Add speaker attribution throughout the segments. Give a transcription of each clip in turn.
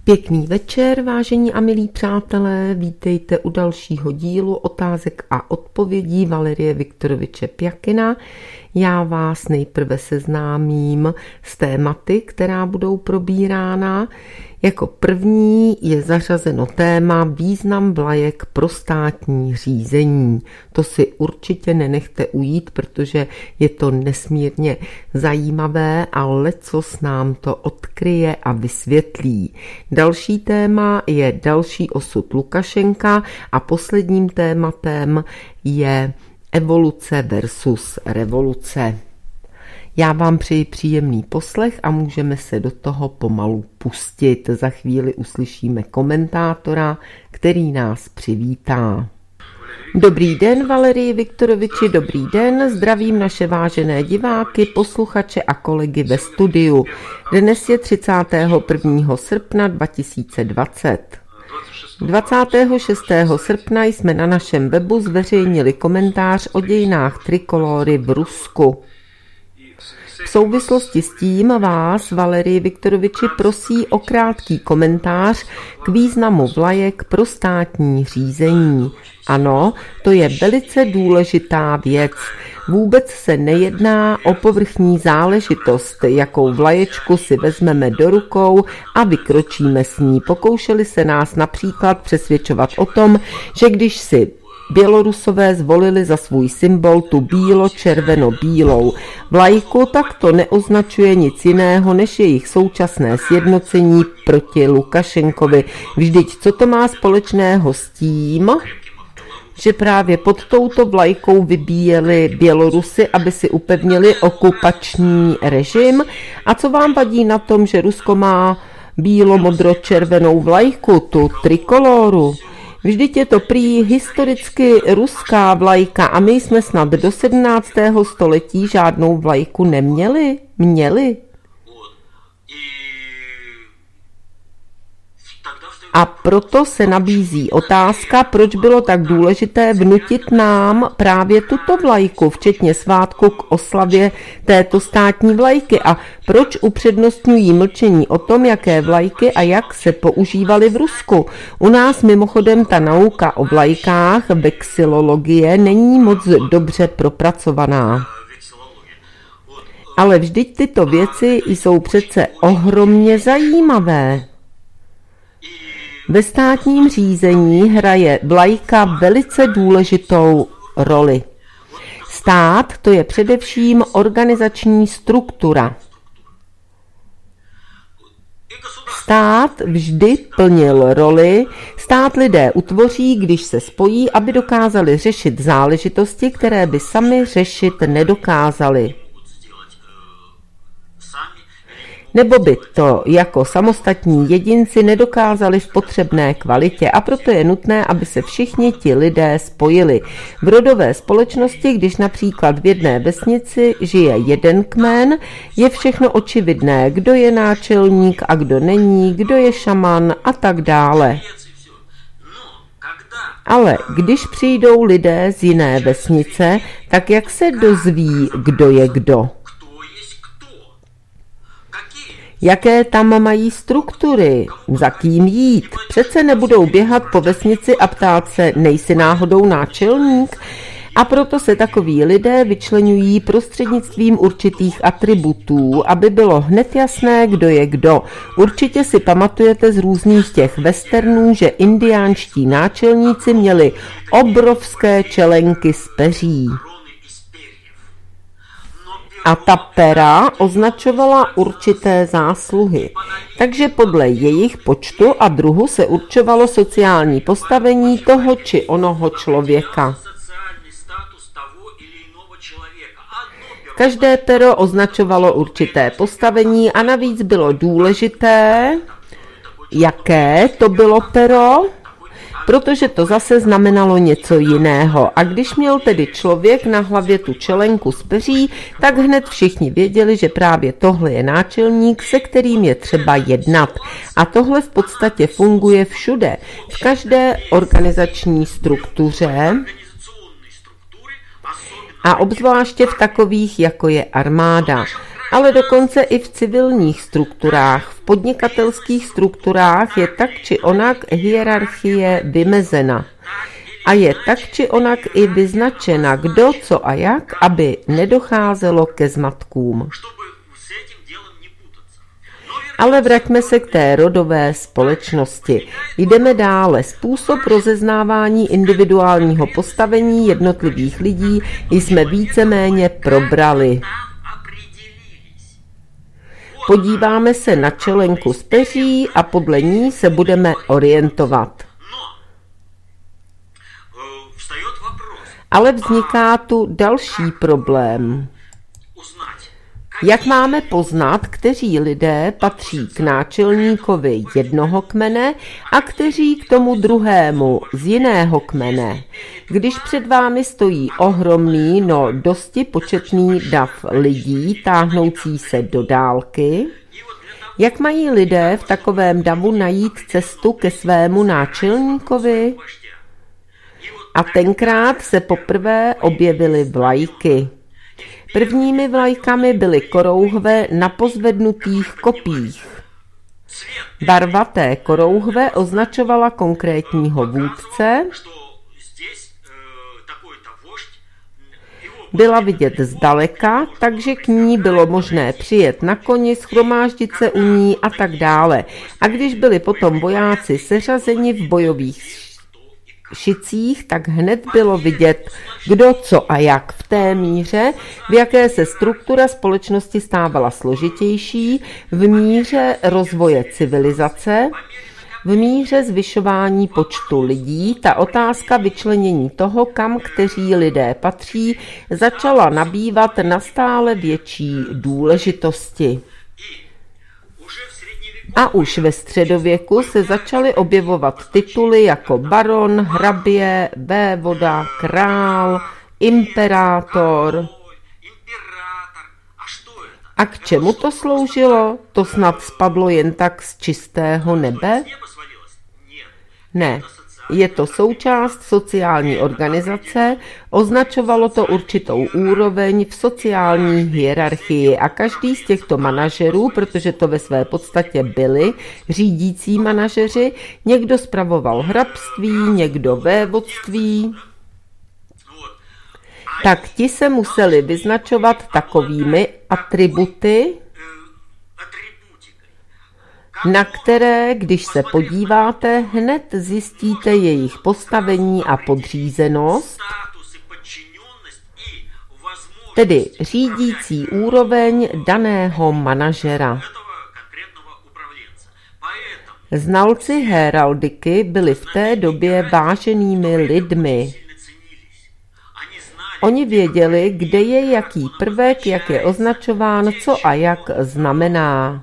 Speaker 1: Pěkný večer, vážení a milí přátelé, vítejte u dalšího dílu otázek a odpovědí Valerie Viktoroviče Pjakina. Já vás nejprve seznámím s tématy, která budou probírána. Jako první je zařazeno téma význam vlajek pro státní řízení. To si určitě nenechte ujít, protože je to nesmírně zajímavé a lecos nám to odkryje a vysvětlí. Další téma je další osud Lukašenka a posledním tématem je evoluce versus revoluce. Já vám přeji příjemný poslech a můžeme se do toho pomalu pustit. Za chvíli uslyšíme komentátora, který nás přivítá. Dobrý den, Valerii Viktoroviči, dobrý den, zdravím naše vážené diváky, posluchače a kolegy ve studiu. Dnes je 31. srpna 2020. 26. srpna jsme na našem webu zveřejnili komentář o dějinách trikolory v Rusku. V souvislosti s tím vás, Valerii Viktoroviči, prosí o krátký komentář k významu vlajek pro státní řízení. Ano, to je velice důležitá věc. Vůbec se nejedná o povrchní záležitost, jakou vlaječku si vezmeme do rukou a vykročíme s ní. Pokoušeli se nás například přesvědčovat o tom, že když si Bělorusové zvolili za svůj symbol tu bílo-červeno-bílou vlajku, tak to neoznačuje nic jiného než jejich současné sjednocení proti Lukašenkovi. Vždyť co to má společného s tím, že právě pod touto vlajkou vybíjeli Bělorusy, aby si upevnili okupační režim? A co vám vadí na tom, že Rusko má bílo-modro-červenou vlajku, tu trikoloru? Vždyť je to prý historicky ruská vlajka a my jsme snad do 17. století žádnou vlajku neměli? Měli? A proto se nabízí otázka, proč bylo tak důležité vnutit nám právě tuto vlajku, včetně svátku k oslavě této státní vlajky a proč upřednostňují mlčení o tom, jaké vlajky a jak se používaly v Rusku. U nás mimochodem ta nauka o vlajkách, vexilologie, není moc dobře propracovaná. Ale vždyť tyto věci jsou přece ohromně zajímavé. Ve státním řízení hraje vlajka velice důležitou roli. Stát to je především organizační struktura. Stát vždy plnil roli, stát lidé utvoří, když se spojí, aby dokázali řešit záležitosti, které by sami řešit nedokázali. Nebo by to jako samostatní jedinci nedokázali v potřebné kvalitě a proto je nutné, aby se všichni ti lidé spojili. V rodové společnosti, když například v jedné vesnici žije jeden kmen, je všechno očividné, kdo je náčelník a kdo není, kdo je šaman a tak dále. Ale když přijdou lidé z jiné vesnice, tak jak se dozví, kdo je kdo? Jaké tam mají struktury, za kým jít. Přece nebudou běhat po vesnici a ptát se, nejsi náhodou náčelník? A proto se takoví lidé vyčleňují prostřednictvím určitých atributů, aby bylo hned jasné, kdo je kdo. Určitě si pamatujete z různých těch westernů, že indiánští náčelníci měli obrovské čelenky z peří. A ta pera označovala určité zásluhy. Takže podle jejich počtu a druhu se určovalo sociální postavení toho či onoho člověka. Každé pero označovalo určité postavení a navíc bylo důležité, jaké to bylo pero, protože to zase znamenalo něco jiného. A když měl tedy člověk na hlavě tu čelenku z peří, tak hned všichni věděli, že právě tohle je náčelník, se kterým je třeba jednat. A tohle v podstatě funguje všude, v každé organizační struktuře a obzvláště v takových, jako je armáda, ale dokonce i v civilních strukturách, v podnikatelských strukturách je tak či onak hierarchie vymezena a je tak či onak i vyznačena, kdo, co a jak, aby nedocházelo ke zmatkům. Ale vraťme se k té rodové společnosti. Jdeme dále. Způsob rozeznávání individuálního postavení jednotlivých lidí jsme víceméně probrali. Podíváme se na čelenku z peří a podle ní se budeme orientovat. Ale vzniká tu další problém. Jak máme poznat, kteří lidé patří k náčelníkovi jednoho kmene a kteří k tomu druhému z jiného kmene, když před vámi stojí ohromný, no dosti početný dav lidí táhnoucí se do dálky? Jak mají lidé v takovém davu najít cestu ke svému náčelníkovi? A tenkrát se poprvé objevily vlajky. Prvními vlajkami byly korouhve na pozvednutých kopích. Barva té korouhve označovala konkrétního vůdce, byla vidět zdaleka, takže k ní bylo možné přijet na koni, shromáždit se u ní a tak dále. A když byli potom vojáci seřazeni v bojových šicích, tak hned bylo vidět, kdo, co a jak v té míře, v jaké se struktura společnosti stávala složitější, v míře rozvoje civilizace, v míře zvyšování počtu lidí. Ta otázka vyčlenění toho, kam kteří lidé patří, začala nabývat na stále větší důležitosti. A už ve středověku se začaly objevovat tituly jako baron, hrabě, vévoda, král, imperátor. A k čemu to sloužilo? To snad spadlo jen tak z čistého nebe? Ne. Je to součást sociální organizace, označovalo to určitou úroveň v sociální hierarchii a každý z těchto manažerů, protože to ve své podstatě byli řídící manažeři, někdo spravoval hrabství, někdo vévodství, tak ti se museli vyznačovat takovými atributy, na které, když se podíváte, hned zjistíte jejich postavení a podřízenost, tedy řídící úroveň daného manažera. Znalci heraldiky byli v té době váženými lidmi. Oni věděli, kde je jaký prvek, jak je označován, co a jak znamená.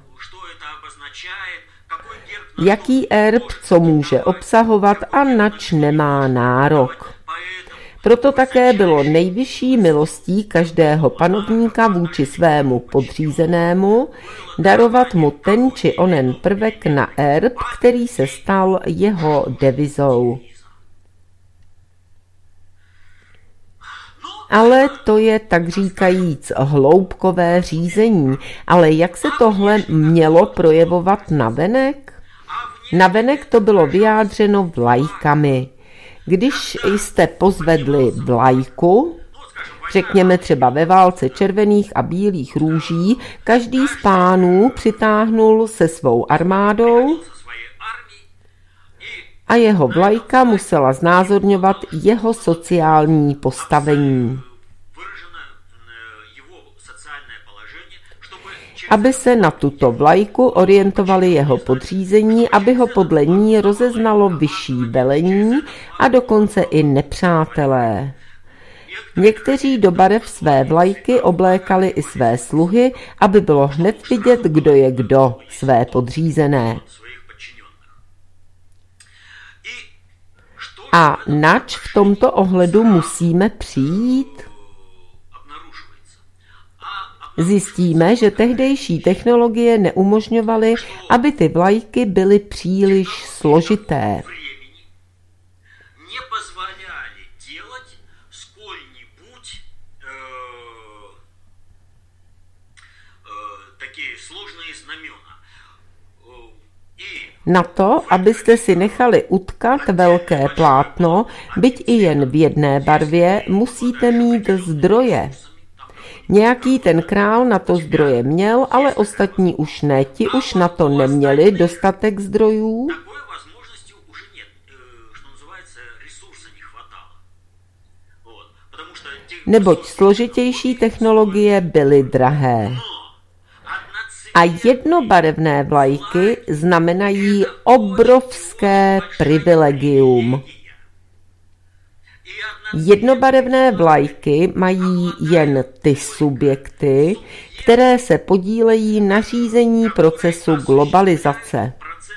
Speaker 1: Jaký erb co může obsahovat a nač nemá nárok. Proto také bylo nejvyšší milostí každého panovníka vůči svému podřízenému darovat mu ten či onen prvek na erb, který se stal jeho devizou. Ale to je tak říkajíc hloubkové řízení. Ale jak se tohle mělo projevovat navenek? Navenek to bylo vyjádřeno vlajkami. Když jste pozvedli vlajku, řekněme třeba ve válce červených a bílých růží, každý z pánů přitáhnul se svou armádou a jeho vlajka musela znázorňovat jeho sociální postavení. Aby se na tuto vlajku orientovali jeho podřízení, aby ho podle ní rozeznalo vyšší velení a dokonce i nepřátelé. Někteří do barev své vlajky oblékali i své sluhy, aby bylo hned vidět, kdo je kdo, své podřízené. A nač v tomto ohledu musíme přijít? Zjistíme, že tehdejší technologie neumožňovaly, aby ty vlajky byly příliš složité. Na to, abyste si nechali utkat velké plátno, byť i jen v jedné barvě, musíte mít zdroje. Nějaký ten král na to zdroje měl, ale ostatní už ne. Ti už na to neměli dostatek zdrojů. Neboť složitější technologie byly drahé. A jednobarevné vlajky znamenají obrovské privilegium. Jednobarevné vlajky mají jen ty subjekty, které se podílejí na řízení procesu globalizace,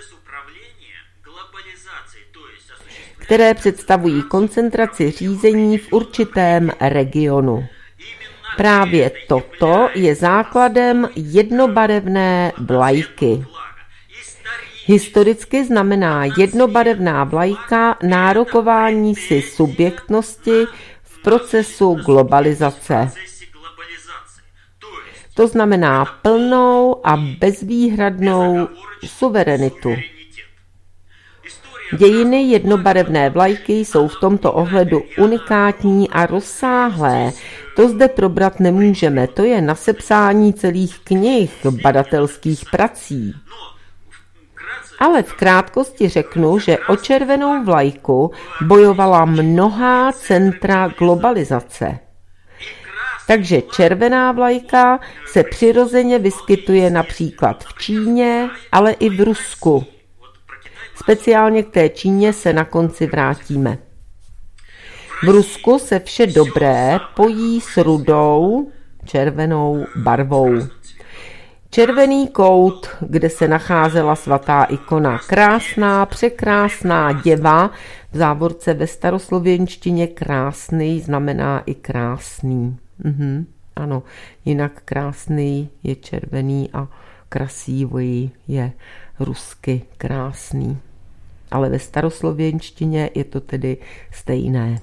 Speaker 1: které představují koncentraci řízení v určitém regionu. Právě toto je základem jednobarevné vlajky. Historicky znamená jednobarevná vlajka nárokování si subjektnosti v procesu globalizace. To znamená plnou a bezvýhradnou suverenitu. Dějiny jednobarevné vlajky jsou v tomto ohledu unikátní a rozsáhlé. To zde probrat nemůžeme, to je na sepsání celých knih, badatelských prací. Ale v krátkosti řeknu, že o červenou vlajku bojovala mnohá centra globalizace. Takže červená vlajka se přirozeně vyskytuje například v Číně, ale i v Rusku. Speciálně k té Číně se na konci vrátíme. V Rusku se vše dobré pojí s rudou, červenou barvou. Červený kout, kde se nacházela svatá ikona, krásná, překrásná děva, v závorce ve staroslověnštině krásný znamená i krásný. Ano, jinak krásný je červený a krasivý je rusky krásný. Ale ve staroslověnštině je to tedy stejné.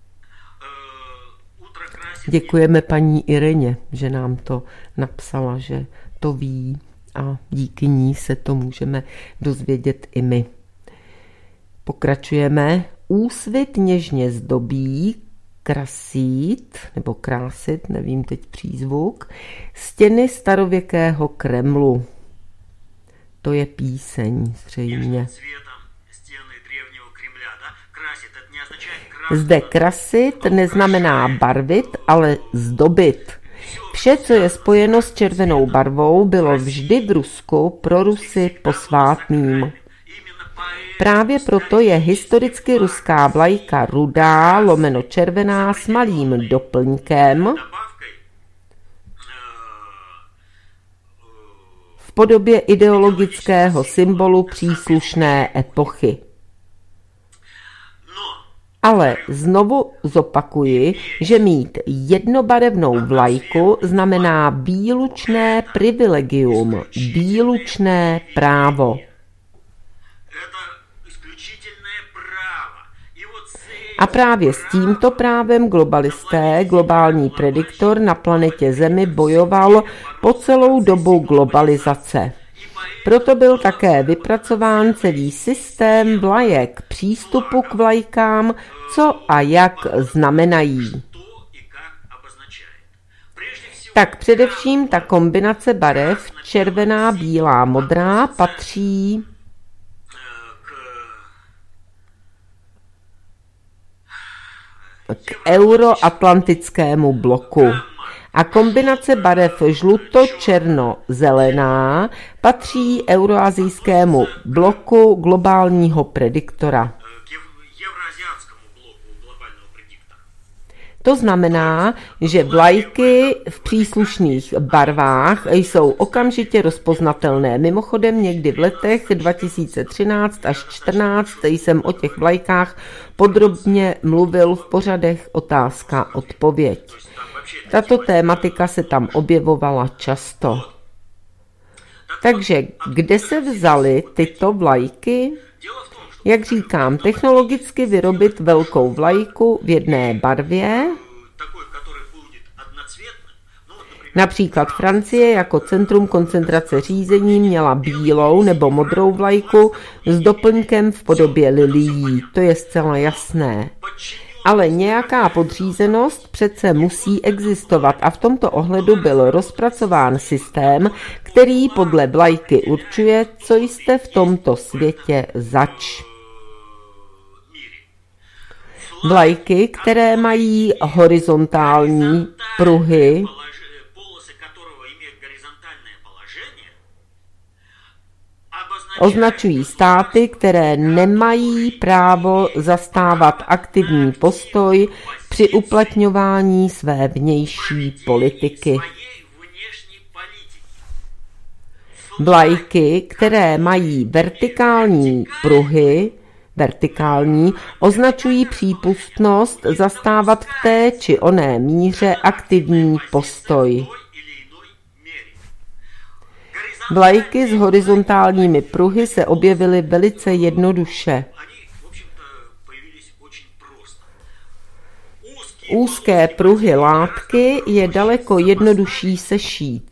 Speaker 1: Děkujeme paní Ireně, že nám to napsala, že to ví a díky ní se to můžeme dozvědět i my. Pokračujeme. Úsvit něžně zdobí, krasít, nebo krásit, nevím teď přízvuk, stěny starověkého Kremlu. To je píseň zřejmě. Zde krasit neznamená barvit, ale zdobit. Vše, co je spojeno s červenou barvou, bylo vždy v Rusku pro Rusy posvátným. Právě proto je historicky ruská vlajka rudá lomeno červená s malým doplňkem v podobě ideologického symbolu příslušné epochy. Ale znovu zopakuji, že mít jednobarevnou vlajku znamená výlučné privilegium, výlučné právo. A právě s tímto právem globalisté, globální prediktor na planetě Zemi bojoval po celou dobu globalizace. Proto byl také vypracován celý systém vlajek, přístupu k vlajkám, co a jak znamenají. Tak především ta kombinace barev červená, bílá, modrá patří k euroatlantickému bloku. A kombinace barev žluto-černo-zelená patří euroazijskému bloku globálního prediktora. To znamená, že vlajky v příslušných barvách jsou okamžitě rozpoznatelné. Mimochodem někdy v letech 2013 až 2014 jsem o těch vlajkách podrobně mluvil v pořadech Otázka odpověď. Tato tématika se tam objevovala často. Takže kde se vzaly tyto vlajky? Jak říkám, technologicky vyrobit velkou vlajku v jedné barvě Například Francie jako centrum koncentrace řízení měla bílou nebo modrou vlajku s doplňkem v podobě lilií, to je zcela jasné. Ale nějaká podřízenost přece musí existovat a v tomto ohledu byl rozpracován systém, který podle vlajky určuje, co jste v tomto světě zač. Vlajky, které mají horizontální pruhy, označují státy, které nemají právo zastávat aktivní postoj při uplatňování své vnější politiky. Vlajky, které mají vertikální pruhy, označují přípustnost zastávat v té či oné míře aktivní postoj. Vlajky s horizontálními pruhy se objevily velice jednoduše. Úzké pruhy látky je daleko jednodušší sešít.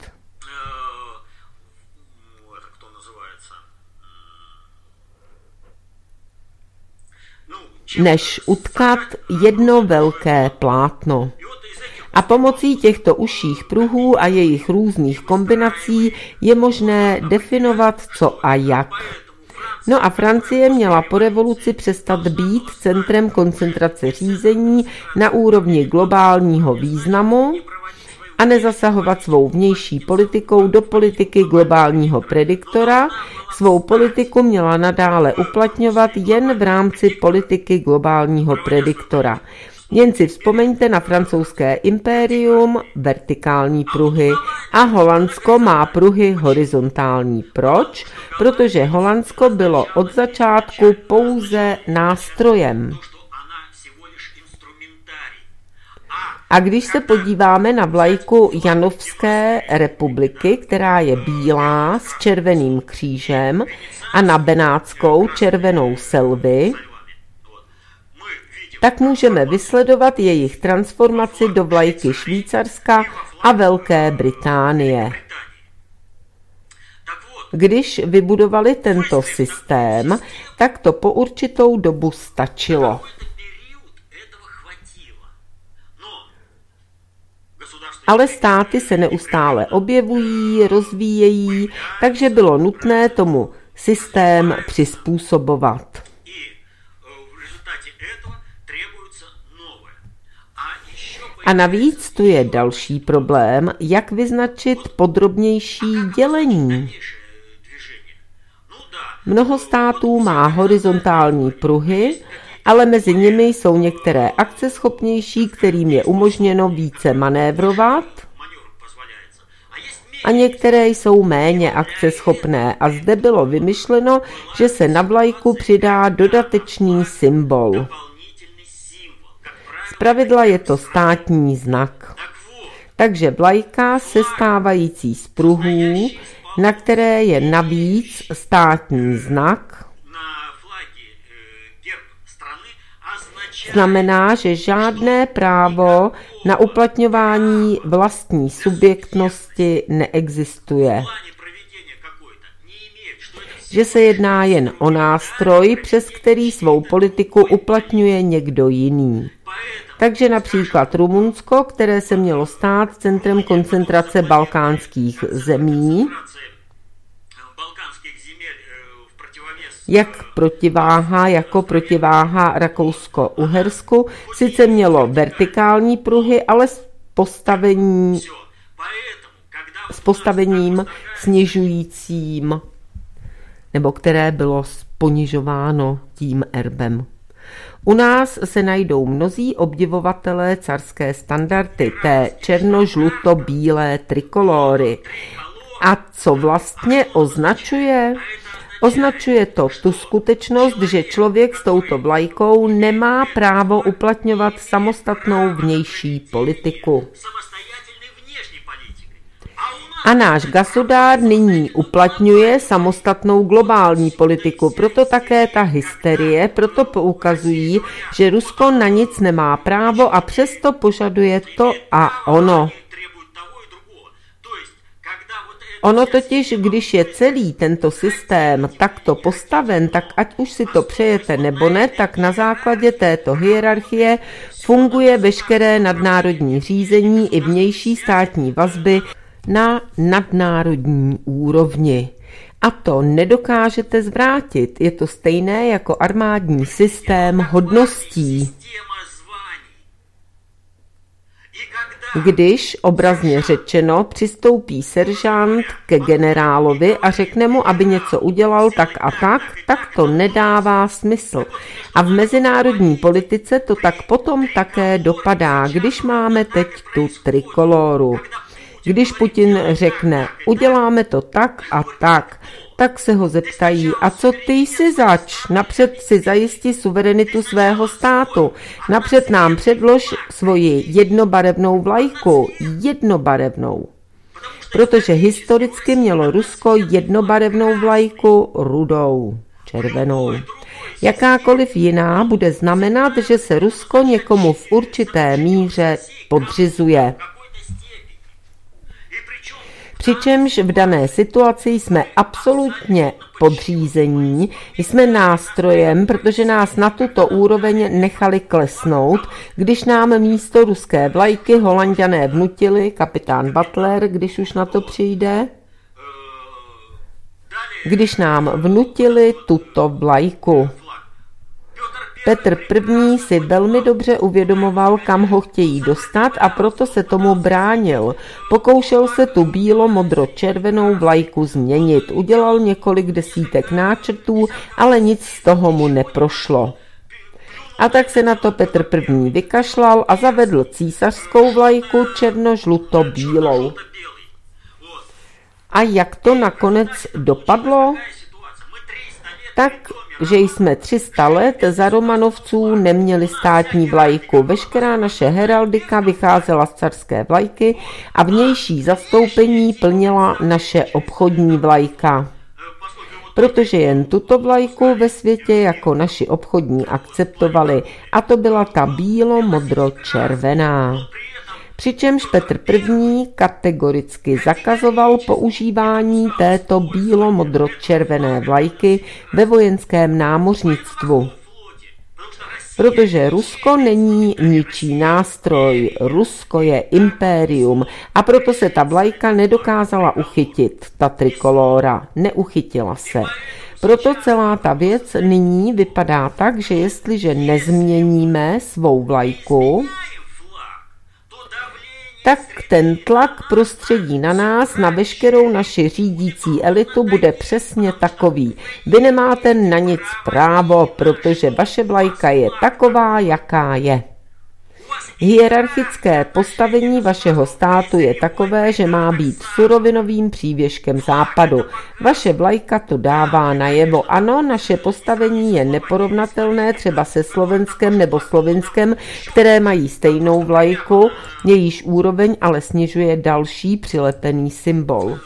Speaker 1: Než utkat jedno velké plátno. A pomocí těchto užších pruhů a jejich různých kombinací je možné definovat co a jak. No a Francie měla po revoluci přestat být centrem koncentrace řízení na úrovni globálního významu a nezasahovat svou vnější politikou do politiky globálního prediktora. Svou politiku měla nadále uplatňovat jen v rámci politiky globálního prediktora. Jen si vzpomeňte na francouzské impérium, vertikální pruhy, a Holandsko má pruhy horizontální. Proč? Protože Holandsko bylo od začátku pouze nástrojem. A když se podíváme na vlajku Janovské republiky, která je bílá s červeným křížem, a na benátskou červenou selvi, tak můžeme vysledovat jejich transformaci do vlajky Švýcarska a Velké Británie. Když vybudovali tento systém, tak to po určitou dobu stačilo. Ale státy se neustále objevují, rozvíjejí, takže bylo nutné tomu systém přizpůsobovat. A navíc tu je další problém, jak vyznačit podrobnější dělení. Mnoho států má horizontální pruhy, ale mezi nimi jsou některé akceschopnější, kterým je umožněno více manévrovat, a některé jsou méně akceschopné a zde bylo vymyšleno, že se na vlajku přidá dodatečný symbol. Zpravidla je to státní znak. Takže vlajka sestávající z pruhů, na které je navíc státní znak, znamená, že žádné právo na uplatňování vlastní subjektnosti neexistuje. Že se jedná jen o nástroj, přes který svou politiku uplatňuje někdo jiný. Takže například Rumunsko, které se mělo stát centrem koncentrace balkánských zemí, jako protiváha Rakousko-Uhersku, sice mělo vertikální pruhy, ale s postavením snižujícím, nebo které bylo ponižováno tím erbem. U nás se najdou mnozí obdivovatelé carské standardy, té černo-žluto-bílé trikolory. A co vlastně označuje? Označuje to tu skutečnost, že člověk s touto vlajkou nemá právo uplatňovat samostatnou vnější politiku. A náš gasudár nyní uplatňuje samostatnou globální politiku, proto také ta hysterie, proto poukazují, že Rusko na nic nemá právo a přesto požaduje to a ono. Ono totiž, když je celý tento systém takto postaven, tak ať už si to přejete nebo ne, tak na základě této hierarchie funguje veškeré nadnárodní řízení i vnější státní vazby na nadnárodní úrovni. A to nedokážete zvrátit. Je to stejné jako armádní systém hodností. Když, obrazně řečeno, přistoupí seržant ke generálovi a řekne mu, aby něco udělal tak a tak to nedává smysl. A v mezinárodní politice to tak potom také dopadá, když máme teď tu trikoloru. Když Putin řekne, uděláme to tak a tak se ho zeptají, a co ty jsi zač? Napřed si zajistí suverenitu svého státu. Napřed nám předlož svoji jednobarevnou vlajku. Jednobarevnou. Protože historicky mělo Rusko jednobarevnou vlajku rudou, červenou. Jakákoliv jiná bude znamenat, že se Rusko někomu v určité míře podřizuje. Přičemž v dané situaci jsme absolutně podřízení, jsme nástrojem, protože nás na tuto úroveň nechali klesnout, když nám místo ruské vlajky Holanďané vnutili, kapitán Butler, když už na to přijde, když nám vnutili tuto vlajku. Petr I. si velmi dobře uvědomoval, kam ho chtějí dostat, a proto se tomu bránil. Pokoušel se tu bílo-modro-červenou vlajku změnit. Udělal několik desítek náčrtů, ale nic z toho mu neprošlo. A tak se na to Petr I. vykašlal a zavedl císařskou vlajku černo-žluto-bílou. A jak to nakonec dopadlo? Tak, že jsme 300 let za Romanovců neměli státní vlajku. Veškerá naše heraldika vycházela z carské vlajky a vnější zastoupení plnila naše obchodní vlajka. Protože jen tuto vlajku ve světě jako naši obchodní akceptovali, a to byla ta bílo-modro-červená. Přičemž Petr I. kategoricky zakazoval používání této bílo-modro-červené vlajky ve vojenském námořnictvu. Protože Rusko není ničí nástroj, Rusko je impérium, a proto se ta vlajka nedokázala uchytit, ta trikolóra, neuchytila se. Proto celá ta věc nyní vypadá tak, že jestliže nezměníme svou vlajku, tak ten tlak prostředí na nás, na veškerou naši řídící elitu bude přesně takový. Vy nemáte na nic právo, protože vaše vlajka je taková, jaká je. Hierarchické postavení vašeho státu je takové, že má být surovinovým přívěškem západu. Vaše vlajka to dává najevo. Ano, naše postavení je neporovnatelné třeba se Slovenskem nebo Slovinskem, které mají stejnou vlajku, jejíž úroveň ale snižuje další přilepený symbol.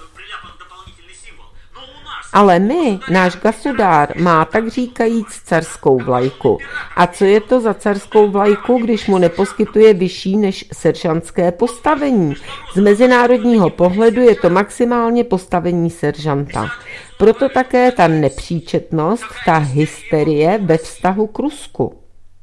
Speaker 1: Ale náš gasudár má tak říkajíc carskou vlajku. A co je to za carskou vlajku, když mu neposkytuje vyšší než seržantské postavení? Z mezinárodního pohledu je to maximálně postavení seržanta. Proto také ta nepříčetnost, ta hysterie ve vztahu k Rusku.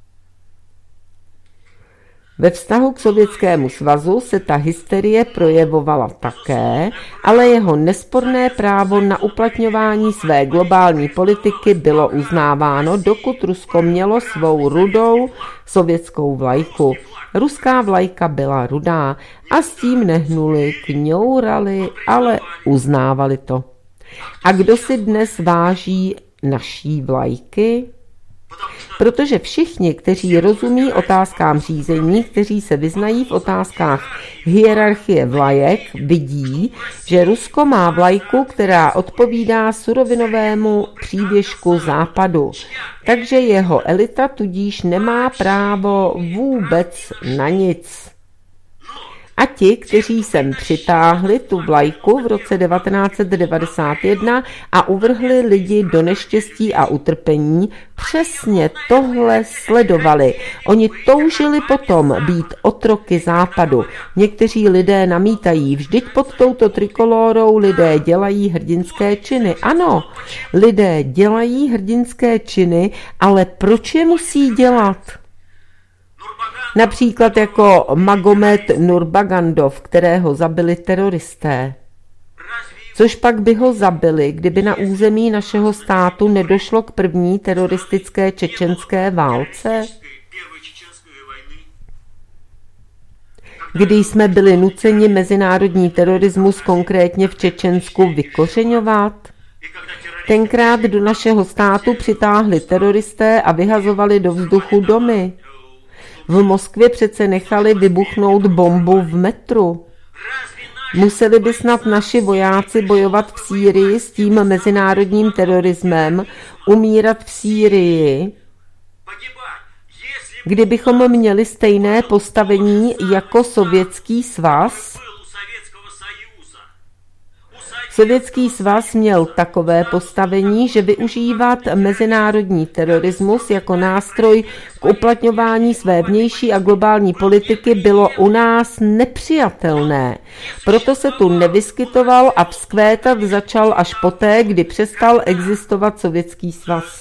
Speaker 1: Ve vztahu k Sovětskému svazu se ta hysterie projevovala také, ale jeho nesporné právo na uplatňování své globální politiky bylo uznáváno, dokud Rusko mělo svou rudou sovětskou vlajku. Ruská vlajka byla rudá a s tím nehnuli, kňourali, ale uznávali to. A kdo si dnes váží naší vlajky? Protože všichni, kteří rozumí otázkám řízení, kteří se vyznají v otázkách hierarchie vlajek, vidí, že Rusko má vlajku, která odpovídá surovinovému přívěšku západu. Takže jeho elita tudíž nemá právo vůbec na nic. A ti, kteří sem přitáhli tu vlajku v roce 1991 a uvrhli lidi do neštěstí a utrpení, přesně tohle sledovali. Oni toužili potom být otroky západu. Někteří lidé namítají, vždyť pod touto trikolórou lidé dělají hrdinské činy. Ano, lidé dělají hrdinské činy, ale proč je musí dělat? Například jako Magomed Nurmagomedov, kterého zabili teroristé. Což pak by ho zabili, kdyby na území našeho státu nedošlo k první teroristické čečenské válce? Kdy jsme byli nuceni mezinárodní terorismus konkrétně v Čečensku vykořeňovat? Tenkrát do našeho státu přitáhli teroristé a vyhazovali do vzduchu domy. V Moskvě přece nechali vybuchnout bombu v metru. Museli by snad naši vojáci bojovat v Sýrii s tím mezinárodním terorismem, umírat v Sýrii, kdybychom měli stejné postavení jako Sovětský svaz? Sovětský svaz měl takové postavení, že využívat mezinárodní terorismus jako nástroj k uplatňování své vnější a globální politiky bylo u nás nepřijatelné. Proto se tu nevyskytoval a vzkvétat začal až poté, kdy přestal existovat Sovětský svaz.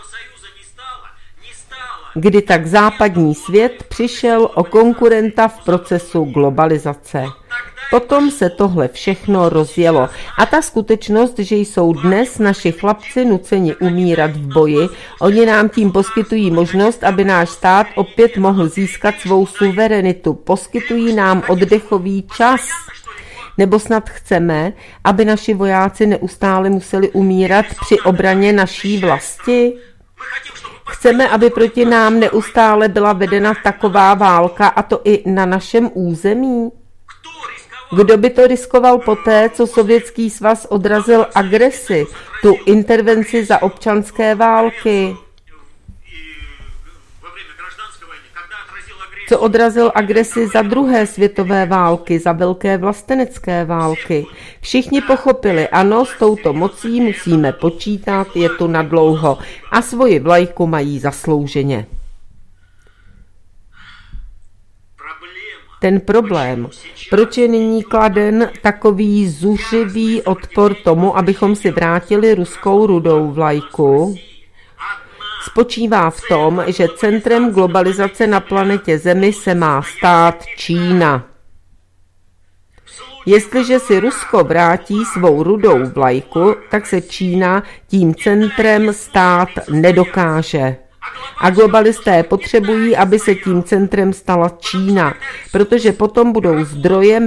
Speaker 1: Kdy tak západní svět přišel o konkurenta v procesu globalizace. Potom se tohle všechno rozjelo a ta skutečnost, že jsou dnes naši chlapci nuceni umírat v boji, oni nám tím poskytují možnost, aby náš stát opět mohl získat svou suverenitu, poskytují nám oddechový čas. Nebo snad chceme, aby naši vojáci neustále museli umírat při obraně naší vlasti? Chceme, aby proti nám neustále byla vedena taková válka, a to i na našem území? Kdo by to riskoval poté, co Sovětský svaz odrazil agresi, tu intervenci za občanské války? Co odrazil agresi za druhé světové války, za velké vlastenecké války? Všichni pochopili, ano, s touto mocí musíme počítat, je tu nadlouho a svoji vlajku mají zaslouženě. Ten problém, proč je nyní kladen takový zuřivý odpor tomu, abychom si vrátili ruskou rudou vlajku, spočívá v tom, že centrem globalizace na planetě Zemi se má stát Čína. Jestliže si Rusko vrátí svou rudou vlajku, tak se Čína tím centrem stát nedokáže. A globalisté potřebují, aby se tím centrem stala Čína, protože potom budou zdroje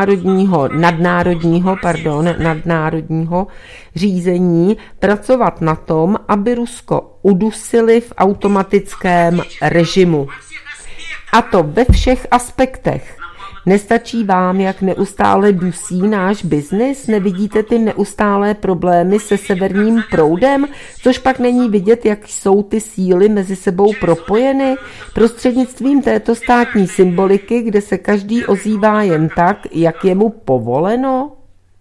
Speaker 1: nadnárodního řízení pracovat na tom, aby Rusko udusili v automatickém režimu. A to ve všech aspektech. Nestačí vám, jak neustále dusí náš biznis? Nevidíte ty neustálé problémy se severním proudem? Což pak není vidět, jak jsou ty síly mezi sebou propojeny? Prostřednictvím této státní symboliky, kde se každý ozývá jen tak, jak je mu povoleno?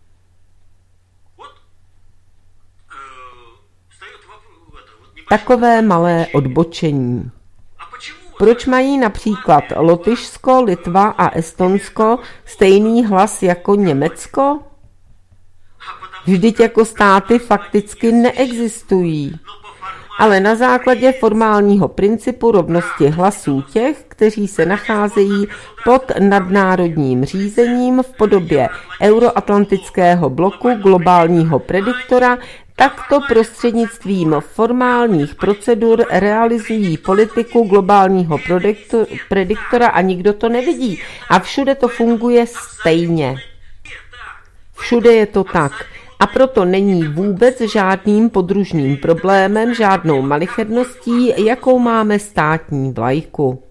Speaker 1: Takové malé odbočení. Proč mají například Lotyšsko, Litva a Estonsko stejný hlas jako Německo? Vždyť jako státy fakticky neexistují. Ale na základě formálního principu rovnosti hlasů těch, kteří se nacházejí pod nadnárodním řízením v podobě euroatlantického bloku globálního prediktora, takto prostřednictvím formálních procedur realizují politiku globálního prediktora a nikdo to nevidí. A všude to funguje stejně. Všude je to tak. A proto není vůbec žádným podružným problémem, žádnou malicherností, jakou máme státní vlajku.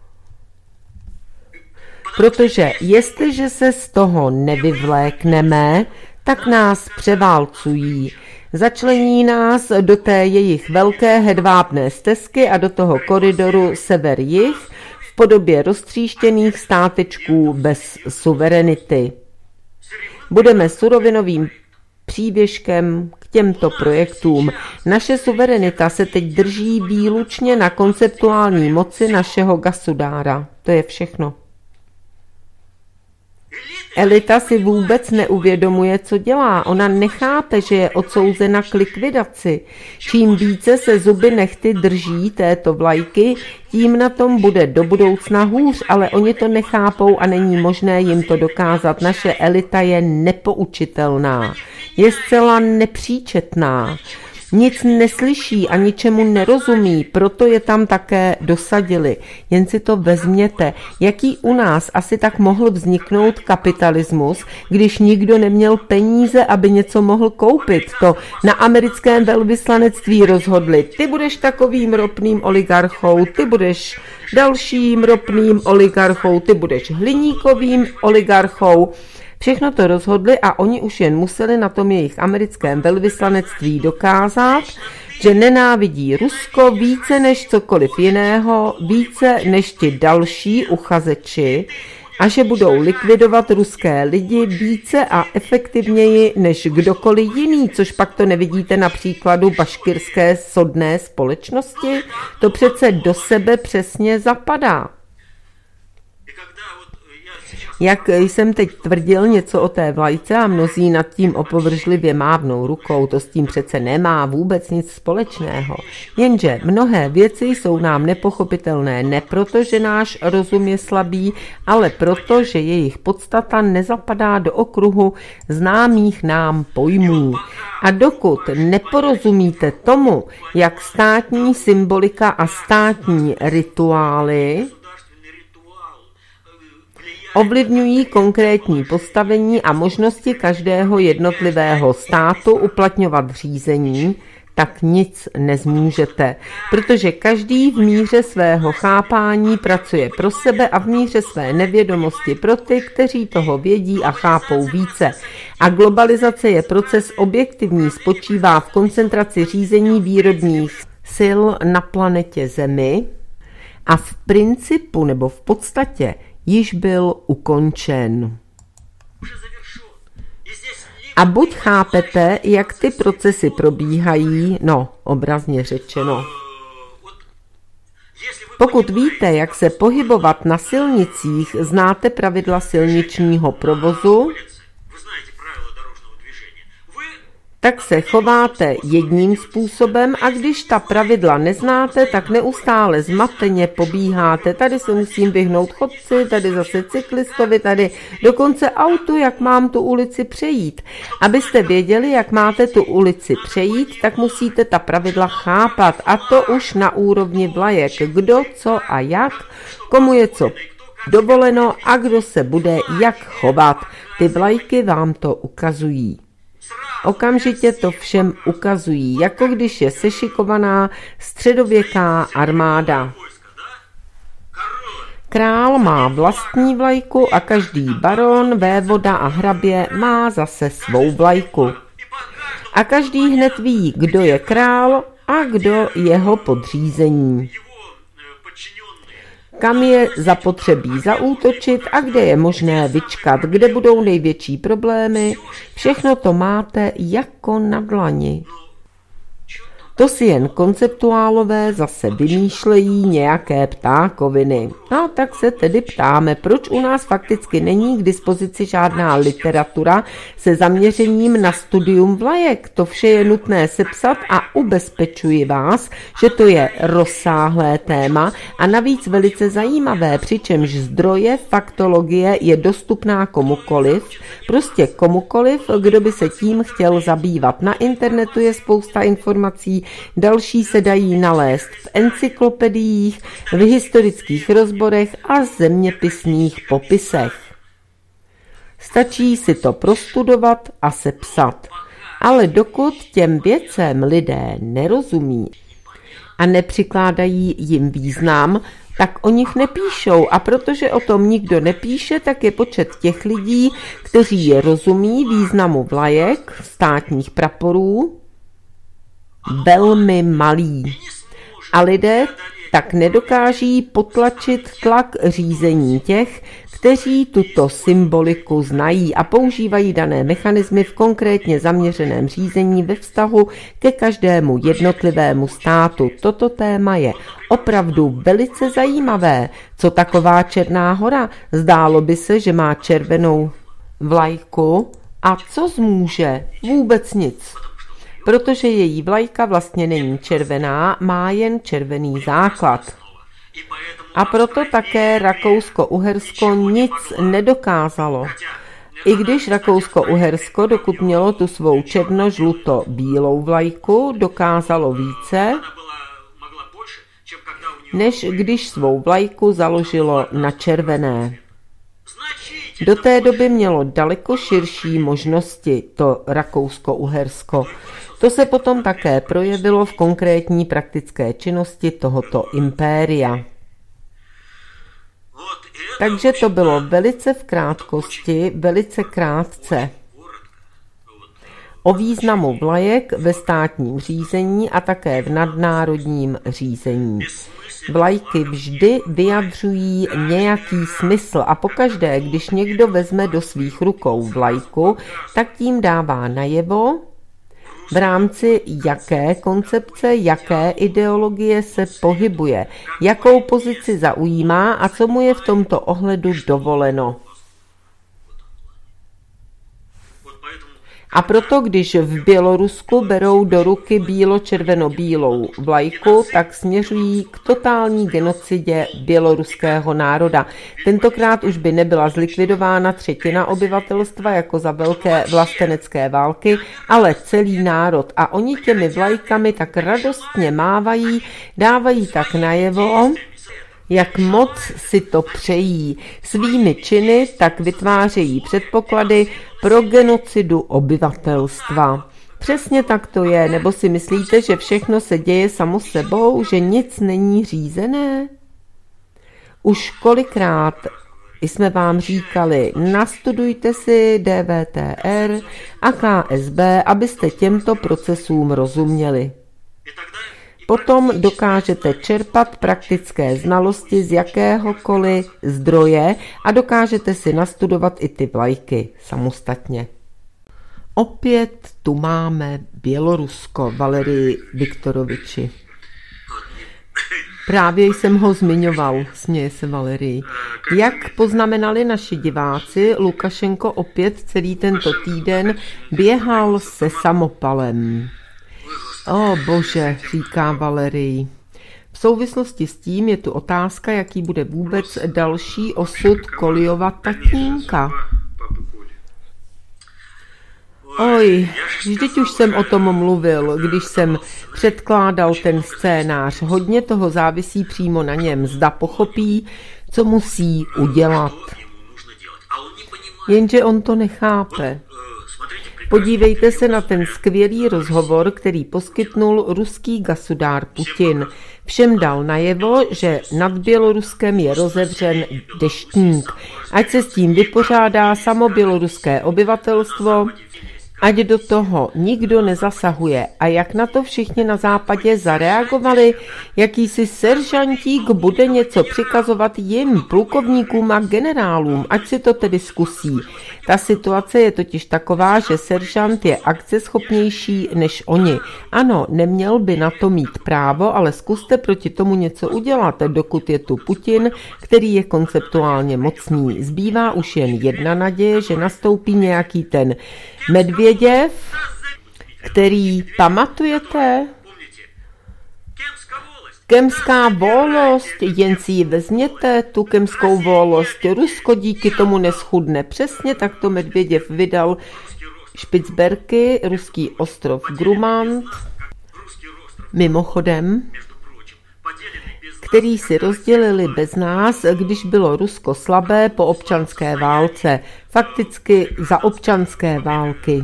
Speaker 1: Protože jestliže se z toho nevyvlékneme, tak nás převálcují. Začlení nás do té jejich velké hedvábné stezky a do toho koridoru sever-jih v podobě roztříštěných státečků bez suverenity. Budeme surovinovým příběžkem k těmto projektům. Naše suverenita se teď drží výlučně na konceptuální moci našeho gasudára. To je všechno. Elita si vůbec neuvědomuje, co dělá. Ona nechápe, že je odsouzena k likvidaci. Čím více se zuby nehty drží této vlajky, tím na tom bude do budoucna hůř, ale oni to nechápou a není možné jim to dokázat. Naše elita je nepoučitelná, je zcela nepříčetná. Nic neslyší a ničemu nerozumí, proto je tam také dosadili. Jen si to vezměte, jaký u nás asi tak mohl vzniknout kapitalismus, když nikdo neměl peníze, aby něco mohl koupit. To na americkém velvyslanectví rozhodli, ty budeš takovým ropným oligarchou, ty budeš dalším ropným oligarchou, ty budeš hliníkovým oligarchou. Všechno to rozhodli a oni už jen museli na tom jejich americkém velvyslanectví dokázat, že nenávidí Rusko více než cokoliv jiného, více než ti další uchazeči a že budou likvidovat ruské lidi více a efektivněji než kdokoliv jiný, což pak to nevidíte na příkladu baškirské sodné společnosti. To přece do sebe přesně zapadá. Jak jsem teď tvrdil něco o té vlajce a mnozí nad tím opovržlivě mávnou rukou, to s tím přece nemá vůbec nic společného. Jenže mnohé věci jsou nám nepochopitelné ne proto, že náš rozum je slabý, ale proto, že jejich podstata nezapadá do okruhu známých nám pojmů. A dokud neporozumíte tomu, jak státní symbolika a státní rituály ovlivňují konkrétní postavení a možnosti každého jednotlivého státu uplatňovat řízení, tak nic nezmůžete, protože každý v míře svého chápání pracuje pro sebe a v míře své nevědomosti pro ty, kteří toho vědí a chápou více. A globalizace je proces objektivní, spočívá v koncentraci řízení výrobních sil na planetě Zemi a v principu nebo v podstatě již byl ukončen. A buď chápete, jak ty procesy probíhají, no, obrazně řečeno. Pokud víte, jak se pohybovat na silnicích, znáte pravidla silničního provozu, tak se chováte jedním způsobem a když ta pravidla neznáte, tak neustále zmateně pobíháte. Tady se musím vyhnout chodci, tady zase cyklistovi, tady dokonce autu, jak mám tu ulici přejít. Abyste věděli, jak máte tu ulici přejít, tak musíte ta pravidla chápat a to už na úrovni vlajek. Kdo, co a jak, komu je co dovoleno a kdo se bude jak chovat. Ty vlajky vám to ukazují. Okamžitě to všem ukazují, jako když je sešikovaná středověká armáda. Král má vlastní vlajku a každý baron, vévoda a hrabě má zase svou vlajku. A každý hned ví, kdo je král a kdo jeho podřízení. Kam je zapotřebí zaútočit a kde je možné vyčkat, kde budou největší problémy, všechno to máte jako na dlani. To si jen konceptuálové zase vymýšlejí nějaké ptákoviny. A tak se tedy ptáme, proč u nás fakticky není k dispozici žádná literatura se zaměřením na studium vlajek. To vše je nutné sepsat a ubezpečuji vás, že to je rozsáhlé téma a navíc velice zajímavé, přičemž zdroje faktologie je dostupná komukoliv, prostě komukoliv, kdo by se tím chtěl zabývat. Na internetu je spousta informací, další se dají nalézt v encyklopediích, v historických rozborech a zeměpisných popisech. Stačí si to prostudovat a sepsat. Ale dokud těm věcem lidé nerozumí a nepřikládají jim význam, tak o nich nepíšou a protože o tom nikdo nepíše, tak je počet těch lidí, kteří je rozumí významu vlajek, státních praporů, velmi malý. A lidé tak nedokáží potlačit tlak řízení těch, kteří tuto symboliku znají a používají dané mechanismy v konkrétně zaměřeném řízení ve vztahu ke každému jednotlivému státu. Toto téma je opravdu velice zajímavé. Co taková Černá Hora? Zdálo by se, že má červenou vlajku. A co zmůže? Vůbec nic. Protože její vlajka vlastně není červená, má jen červený základ. A proto také Rakousko-Uhersko nic nedokázalo. I když Rakousko-Uhersko, dokud mělo tu svou černo-žluto-bílou vlajku, dokázalo více, než když svou vlajku založilo na červené. Do té doby mělo daleko širší možnosti to Rakousko-Uhersko. To se potom také projevilo v konkrétní praktické činnosti tohoto impéria. Takže to bylo velice v krátkosti, velice krátce o významu vlajek ve státním řízení a také v nadnárodním řízení. Vlajky vždy vyjadřují nějaký smysl a pokaždé, když někdo vezme do svých rukou vlajku, tak tím dává najevo, v rámci jaké koncepce, jaké ideologie se pohybuje, jakou pozici zaujímá a co mu je v tomto ohledu dovoleno. A proto, když v Bělorusku berou do ruky bílo-červeno-bílou vlajku, tak směřují k totální genocidě běloruského národa. Tentokrát už by nebyla zlikvidována třetina obyvatelstva jako za velké vlastenecké války, ale celý národ. A oni těmi vlajkami tak radostně mávají, dávají tak najevo, jak moc si to přejí. Svými činy tak vytvářejí předpoklady pro genocidu obyvatelstva. Přesně tak to je, nebo si myslíte, že všechno se děje samo sebou, že nic není řízené? Už kolikrát jsme vám říkali, nastudujte si DVTR a KSB, abyste těmto procesům rozuměli. Potom dokážete čerpat praktické znalosti z jakéhokoliv zdroje a dokážete si nastudovat i ty vlajky samostatně. Opět tu máme Bělorusko, Valerii Viktoroviči. Právě jsem ho zmiňoval, směje se Valerii. Jak poznamenali naši diváci, Lukašenko opět celý tento týden běhal se samopalem. O bože, říká Valerii. V souvislosti s tím je tu otázka, jaký bude vůbec další osud Koljova tatínka. Oj, vždyť už jsem o tom mluvil, když jsem předkládal ten scénář. Hodně toho závisí přímo na něm, zda pochopí, co musí udělat. Jenže on to nechápe. Podívejte se na ten skvělý rozhovor, který poskytnul ruský gasudár Putin. Všem dal najevo, že nad Běloruskem je rozevřen deštník. Ať se s tím vypořádá samo běloruské obyvatelstvo, ať do toho nikdo nezasahuje. A jak na to všichni na západě zareagovali, jakýsi seržantík bude něco přikazovat jim, plukovníkům a generálům, ať si to tedy zkusí. Ta situace je totiž taková, že seržant je akceschopnější než oni. Ano, neměl by na to mít právo, ale zkuste proti tomu něco udělat, dokud je tu Putin, který je konceptuálně mocný. Zbývá už jen jedna naděje, že nastoupí nějaký ten Medvěděv, který, pamatujete? Kemská volost, jen si ji vezměte, tu kemskou volost. Rusko díky tomu neschudne. Přesně takto Medvěděv vydal Špicberky, ruský ostrov Grumant, mimochodem, který si rozdělili bez nás, když bylo Rusko slabé po občanské válce, fakticky za občanské války.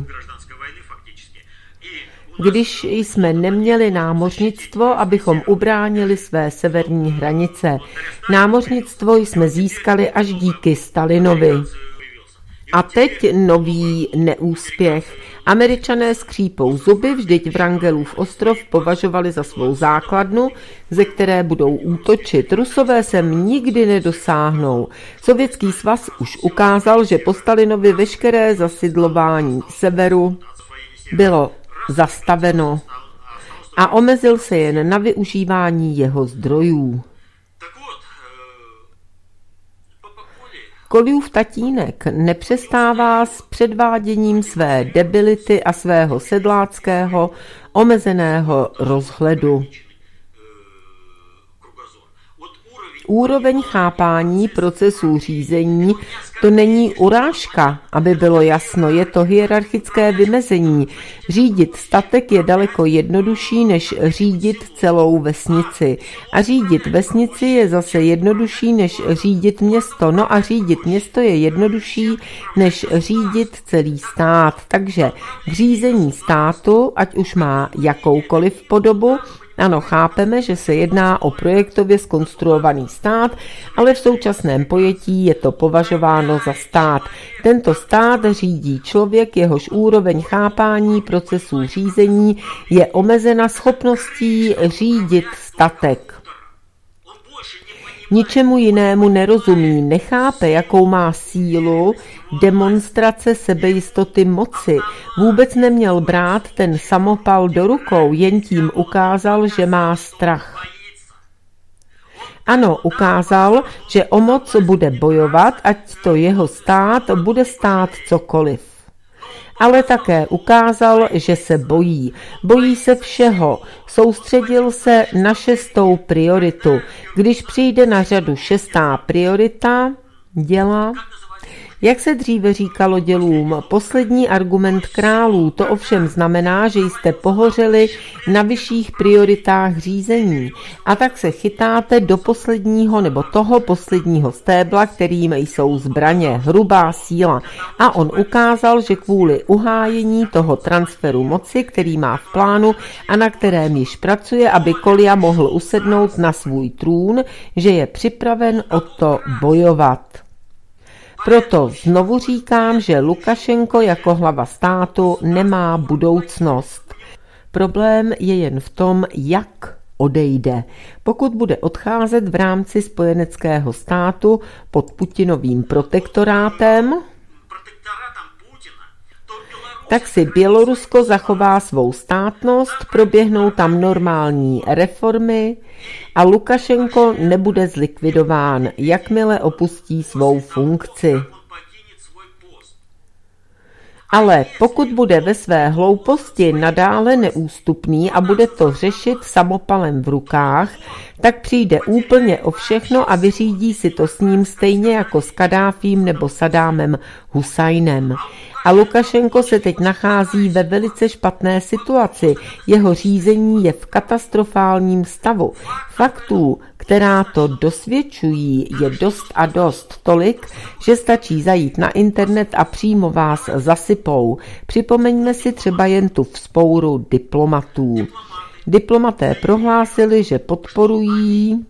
Speaker 1: Když jsme neměli námořnictvo, abychom ubránili své severní hranice. Námořnictvo jsme získali až díky Stalinovi. A teď nový neúspěch. Američané skřípou zuby, vždyť Wrangelův ostrov považovali za svou základnu, ze které budou útočit. Rusové sem nikdy nedosáhnou. Sovětský svaz už ukázal, že po Stalinovi veškeré zasidlování severu bylo zastaveno a omezil se jen na využívání jeho zdrojů. Kolyův tatínek nepřestává s předváděním své debility a svého sedláckého, omezeného rozhledu. Úroveň chápání procesů řízení to není urážka, aby bylo jasno, je to hierarchické vymezení. Řídit statek je daleko jednodušší, než řídit celou vesnici. A řídit vesnici je zase jednodušší, než řídit město. No a řídit město je jednodušší, než řídit celý stát. Takže v řízení státu, ať už má jakoukoliv podobu, ano, chápeme, že se jedná o projektově zkonstruovaný stát, ale v současném pojetí je to považováno za stát. Tento stát řídí člověk, jehož úroveň chápání procesů řízení je omezena schopností řídit statek. Ničemu jinému nerozumí, nechápe, jakou má sílu demonstrace sebejistoty moci. Vůbec neměl brát ten samopal do rukou, jen tím ukázal, že má strach. Ano, ukázal, že o moc bude bojovat, ať to jeho stát bude stát cokoliv. Ale také ukázal, že se bojí. Bojí se všeho. Soustředil se na 6. prioritu. Když přijde na řadu 6. priorita, děla, jak se dříve říkalo dělům, poslední argument králů, to ovšem znamená, že jste pohořeli na vyšších prioritách řízení. A tak se chytáte do posledního nebo toho posledního stébla, kterým jsou zbraně, hrubá síla. A on ukázal, že kvůli uhájení toho transferu moci, který má v plánu a na kterém již pracuje, aby Kolja mohl usednout na svůj trůn, že je připraven o to bojovat. Proto znovu říkám, že Lukašenko jako hlava státu nemá budoucnost. Problém je jen v tom, jak odejde. Pokud bude odcházet v rámci spojeneckého státu pod Putinovým protektorátem, tak si Bělorusko zachová svou státnost, proběhnou tam normální reformy a Lukašenko nebude zlikvidován, jakmile opustí svou funkci. Ale pokud bude ve své hlouposti nadále neústupný a bude to řešit samopalem v rukách, tak přijde úplně o všechno a vyřídí si to s ním stejně jako s Kaddáfím nebo Saddámem Husajnem. A Lukašenko se teď nachází ve velice špatné situaci. Jeho řízení je v katastrofálním stavu. Faktů, která to dosvědčují, je dost a dost tolik, že stačí zajít na internet a přímo vás zasypou. Připomeňme si třeba jen tu vzpouru diplomatů. Diplomaté prohlásili, že podporují,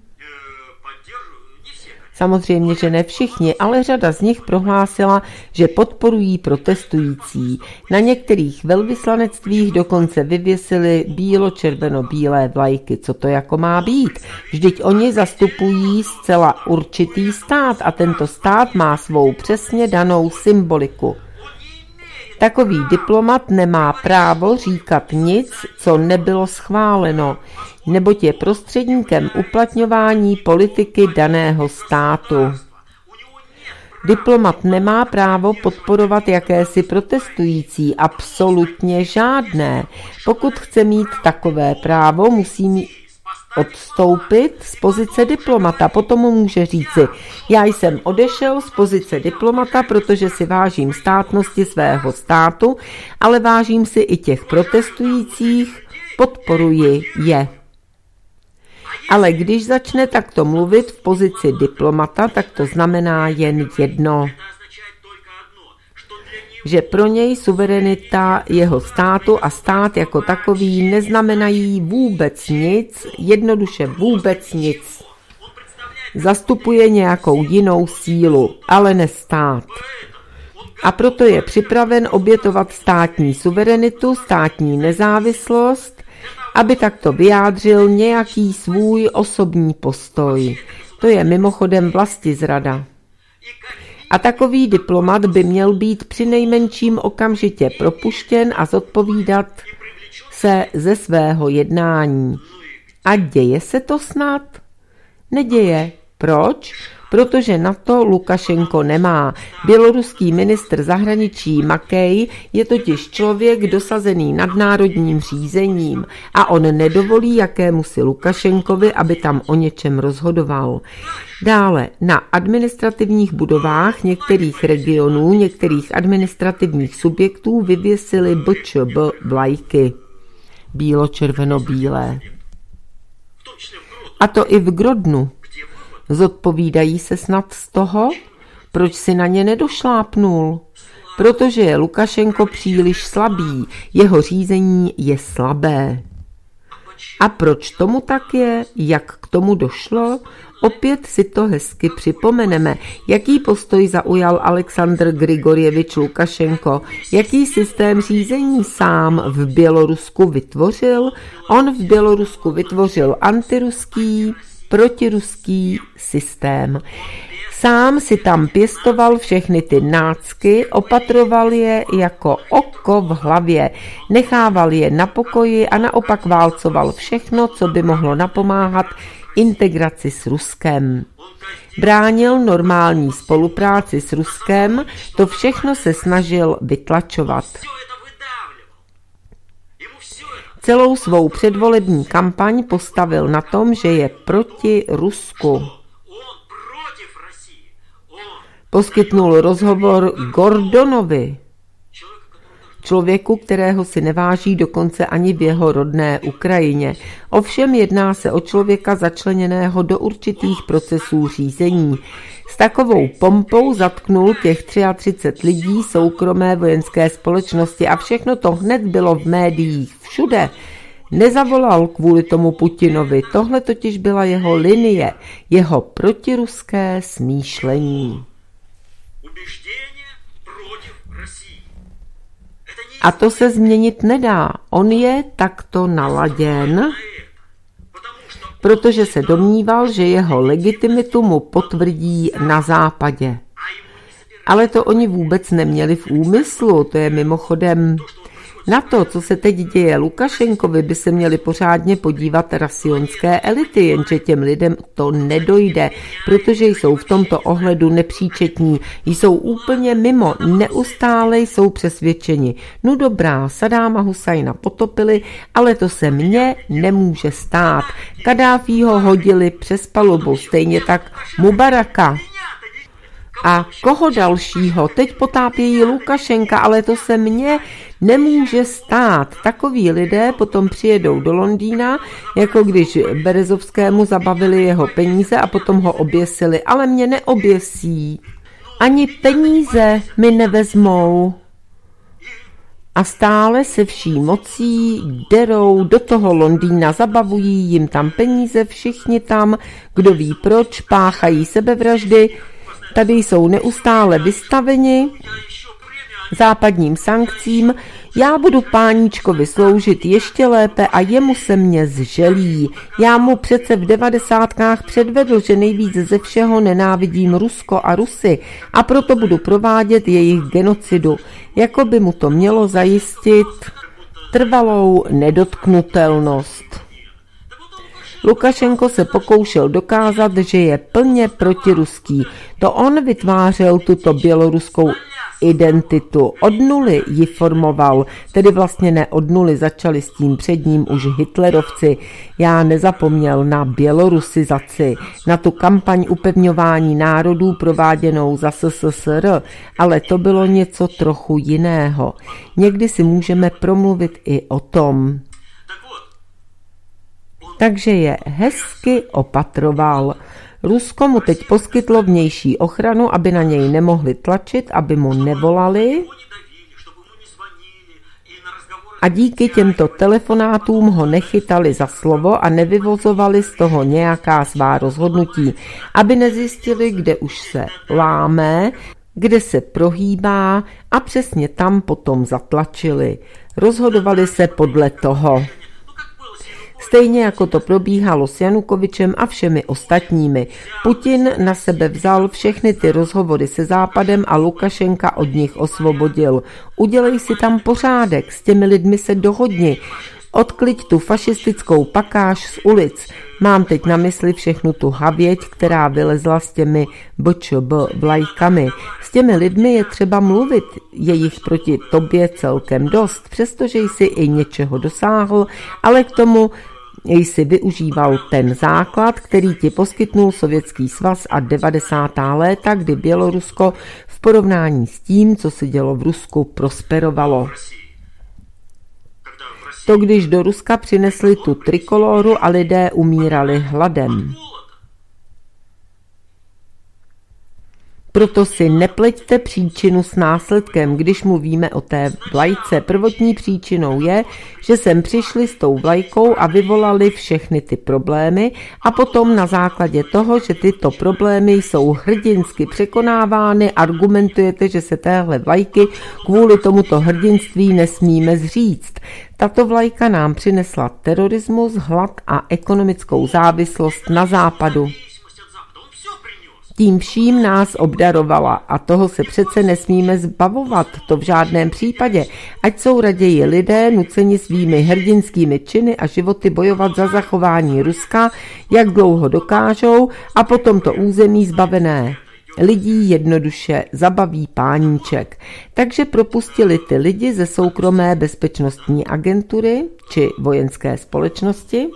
Speaker 1: samozřejmě, že ne všichni, ale řada z nich prohlásila, že podporují protestující. Na některých velvyslanectvích dokonce vyvěsili bílo-červeno-bílé vlajky. Co to jako má být? Vždyť oni zastupují zcela určitý stát a tento stát má svou přesně danou symboliku. Takový diplomat nemá právo říkat nic, co nebylo schváleno, neboť je prostředníkem uplatňování politiky daného státu. Diplomat nemá právo podporovat jakési protestující, absolutně žádné. Pokud chce mít takové právo, musí odstoupit z pozice diplomata. Potom mu může říci, já jsem odešel z pozice diplomata, protože si vážím státnosti svého státu, ale vážím si i těch protestujících, podporuji je. Ale když začne takto mluvit v pozici diplomata, tak to znamená jen jedno, že pro něj suverenita jeho státu a stát jako takový neznamenají vůbec nic, jednoduše vůbec nic. Zastupuje nějakou jinou sílu, ale ne stát. A proto je připraven obětovat státní suverenitu, státní nezávislost, aby takto vyjádřil nějaký svůj osobní postoj. To je mimochodem vlastizrada. A takový diplomat by měl být přinejmenším okamžitě propuštěn a zodpovídat se ze svého jednání. A děje se to snad? Neděje. Proč? Protože na to Lukašenko nemá. Běloruský ministr zahraničí Makej je totiž člověk dosazený nadnárodním řízením a on nedovolí jakémusi Lukašenkovi, aby tam o něčem rozhodoval. Dále na administrativních budovách některých regionů, některých administrativních subjektů vyvěsili BČB vlajky. Bílo-červeno-bílé. A to i v Grodnu. Zodpovídají se snad z toho, proč si na ně nedošlápnul? Protože je Lukašenko příliš slabý, jeho řízení je slabé. A proč tomu tak je, jak k tomu došlo? Opět si to hezky připomeneme, jaký postoj zaujal Aleksandr Grigorjevič Lukašenko, jaký systém řízení sám v Bělorusku vytvořil. On v Bělorusku vytvořil antiruský, protiruský systém. Sám si tam pěstoval všechny ty nácky, opatroval je jako oko v hlavě, nechával je na pokoji a naopak válcoval všechno, co by mohlo napomáhat integraci s Ruskem. Bránil normální spolupráci s Ruskem, to všechno se snažil vytlačovat. Celou svou předvolební kampaň postavil na tom, že je proti Rusku. Poskytnul rozhovor Gordonovi, člověku, kterého si neváží dokonce ani v jeho rodné Ukrajině. Ovšem jedná se o člověka začleněného do určitých procesů řízení. S takovou pompou zatknul těch 33 lidí soukromé vojenské společnosti a všechno to hned bylo v médiích všude. Nezavolal kvůli tomu Putinovi, tohle totiž byla jeho linie, jeho protiruské smýšlení. A to se změnit nedá. On je takto naladěn, protože se domníval, že jeho legitimitu mu potvrdí na západě. Ale to oni vůbec neměli v úmyslu, to je mimochodem. Na to, co se teď děje Lukašenkovi, by se měli pořádně podívat rasionské elity, jenže těm lidem to nedojde, protože jsou v tomto ohledu nepříčetní, jsou úplně mimo, neustále jsou přesvědčeni. No dobrá, Sadáma Husajna potopili, ale to se mně nemůže stát. Kaddáfího hodili přes palubu, stejně tak Mubaraka. A koho dalšího? Teď potápějí Lukašenka, ale to se mně nemůže stát. Takoví lidé potom přijedou do Londýna, jako když Berezovskému zabavili jeho peníze a potom ho oběsili. Ale mě neoběsí. Ani peníze mi nevezmou. A stále se vší mocí derou do toho Londýna, zabavují jim tam peníze, všichni tam, kdo ví proč, páchají sebevraždy. Tady jsou neustále vystaveni západním sankcím. Já budu páníčkovi sloužit ještě lépe a jemu se mě zželí. Já mu přece v 90kách předvedl, že nejvíc ze všeho nenávidím Rusko a Rusy a proto budu provádět jejich genocidu. Jako by mu to mělo zajistit trvalou nedotknutelnost. Lukašenko se pokoušel dokázat, že je plně protiruský. To on vytvářel tuto běloruskou identitu. Od nuly ji formoval, tedy vlastně ne od nuly, začali s tím před ním už hitlerovci. Já nezapomněl na bělorusizaci, na tu kampaň upevňování národů prováděnou za SSSR, ale to bylo něco trochu jiného. Někdy si můžeme promluvit i o tom. Takže je hezky opatroval. Rusko mu teď poskytlo vnější ochranu, aby na něj nemohli tlačit, aby mu nevolali. A díky těmto telefonátům ho nechytali za slovo a nevyvozovali z toho nějaká svá rozhodnutí, aby nezjistili, kde už se láme. kde se prohýbá a přesně tam potom zatlačili. Rozhodovali se podle toho. Stejně jako to probíhalo s Janukovyčem a všemi ostatními. Putin na sebe vzal všechny ty rozhovory se Západem a Lukašenka od nich osvobodil. Udělej si tam pořádek, s těmi lidmi se dohodni. Odkliď tu fašistickou pakáž z ulic. Mám teď na mysli všechnu tu havěť, která vylezla s těmi BČB vlajkami. S těmi lidmi je třeba mluvit, je jich proti tobě celkem dost, přestože jsi i něčeho dosáhl, ale k tomu jsi využíval ten základ, který ti poskytnul Sovětský svaz a 90. léta, kdy Bělorusko v porovnání s tím, co se dělo v Rusku, prosperovalo. To když do Ruska přinesli tu trikoloru a lidé umírali hladem. Proto si nepleťte příčinu s následkem, když mluvíme o té vlajce. Prvotní příčinou je, že sem přišli s tou vlajkou a vyvolali všechny ty problémy a potom na základě toho, že tyto problémy jsou hrdinsky překonávány, argumentujete, že se téhle vlajky kvůli tomuto hrdinství nesmíme zříct. Tato vlajka nám přinesla terorismus, hlad a ekonomickou závislost na západu. Tím vším nás obdarovala a toho se přece nesmíme zbavovat, to v žádném případě. Ať jsou raději lidé nuceni svými hrdinskými činy a životy bojovat za zachování Ruska, jak dlouho dokážou, a potom to území zbavené lidí jednoduše zabaví páníček. Takže propustili ty lidi ze soukromé bezpečnostní agentury či vojenské společnosti.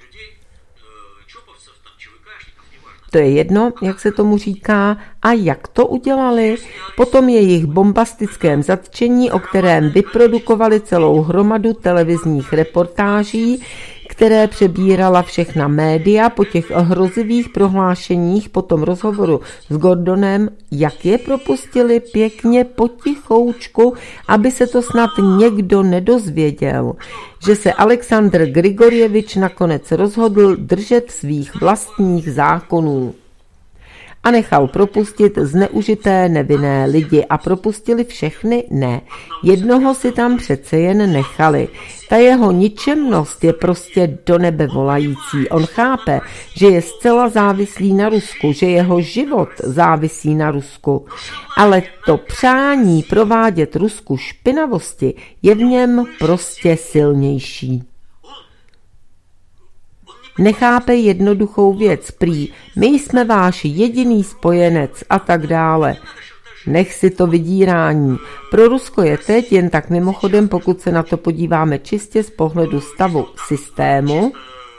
Speaker 1: To je jedno, jak se tomu říká, a jak to udělali. Po tom jejich bombastickém zatčení, o kterém vyprodukovali celou hromadu televizních reportáží, které přebírala všechna média, po těch hrozivých prohlášeních, po tom rozhovoru s Gordonem, jak je propustili pěkně potichoučku, aby se to snad někdo nedozvěděl, že se Alexandr Grigorjevič nakonec rozhodl držet svých vlastních zákonů. A nechal propustit zneužité nevinné lidi. A propustili všechny? Ne. Jednoho si tam přece jen nechali. Ta jeho ničemnost je prostě do nebe volající. On chápe, že je zcela závislý na Rusku, že jeho život závisí na Rusku. Ale to přání provádět Rusku špinavosti je v něm prostě silnější. Nechápe jednoduchou věc, prý my jsme váš jediný spojenec a tak dále. Nech si to vydírání. Pro Rusko je teď, jen tak mimochodem, pokud se na to podíváme čistě z pohledu stavu systému,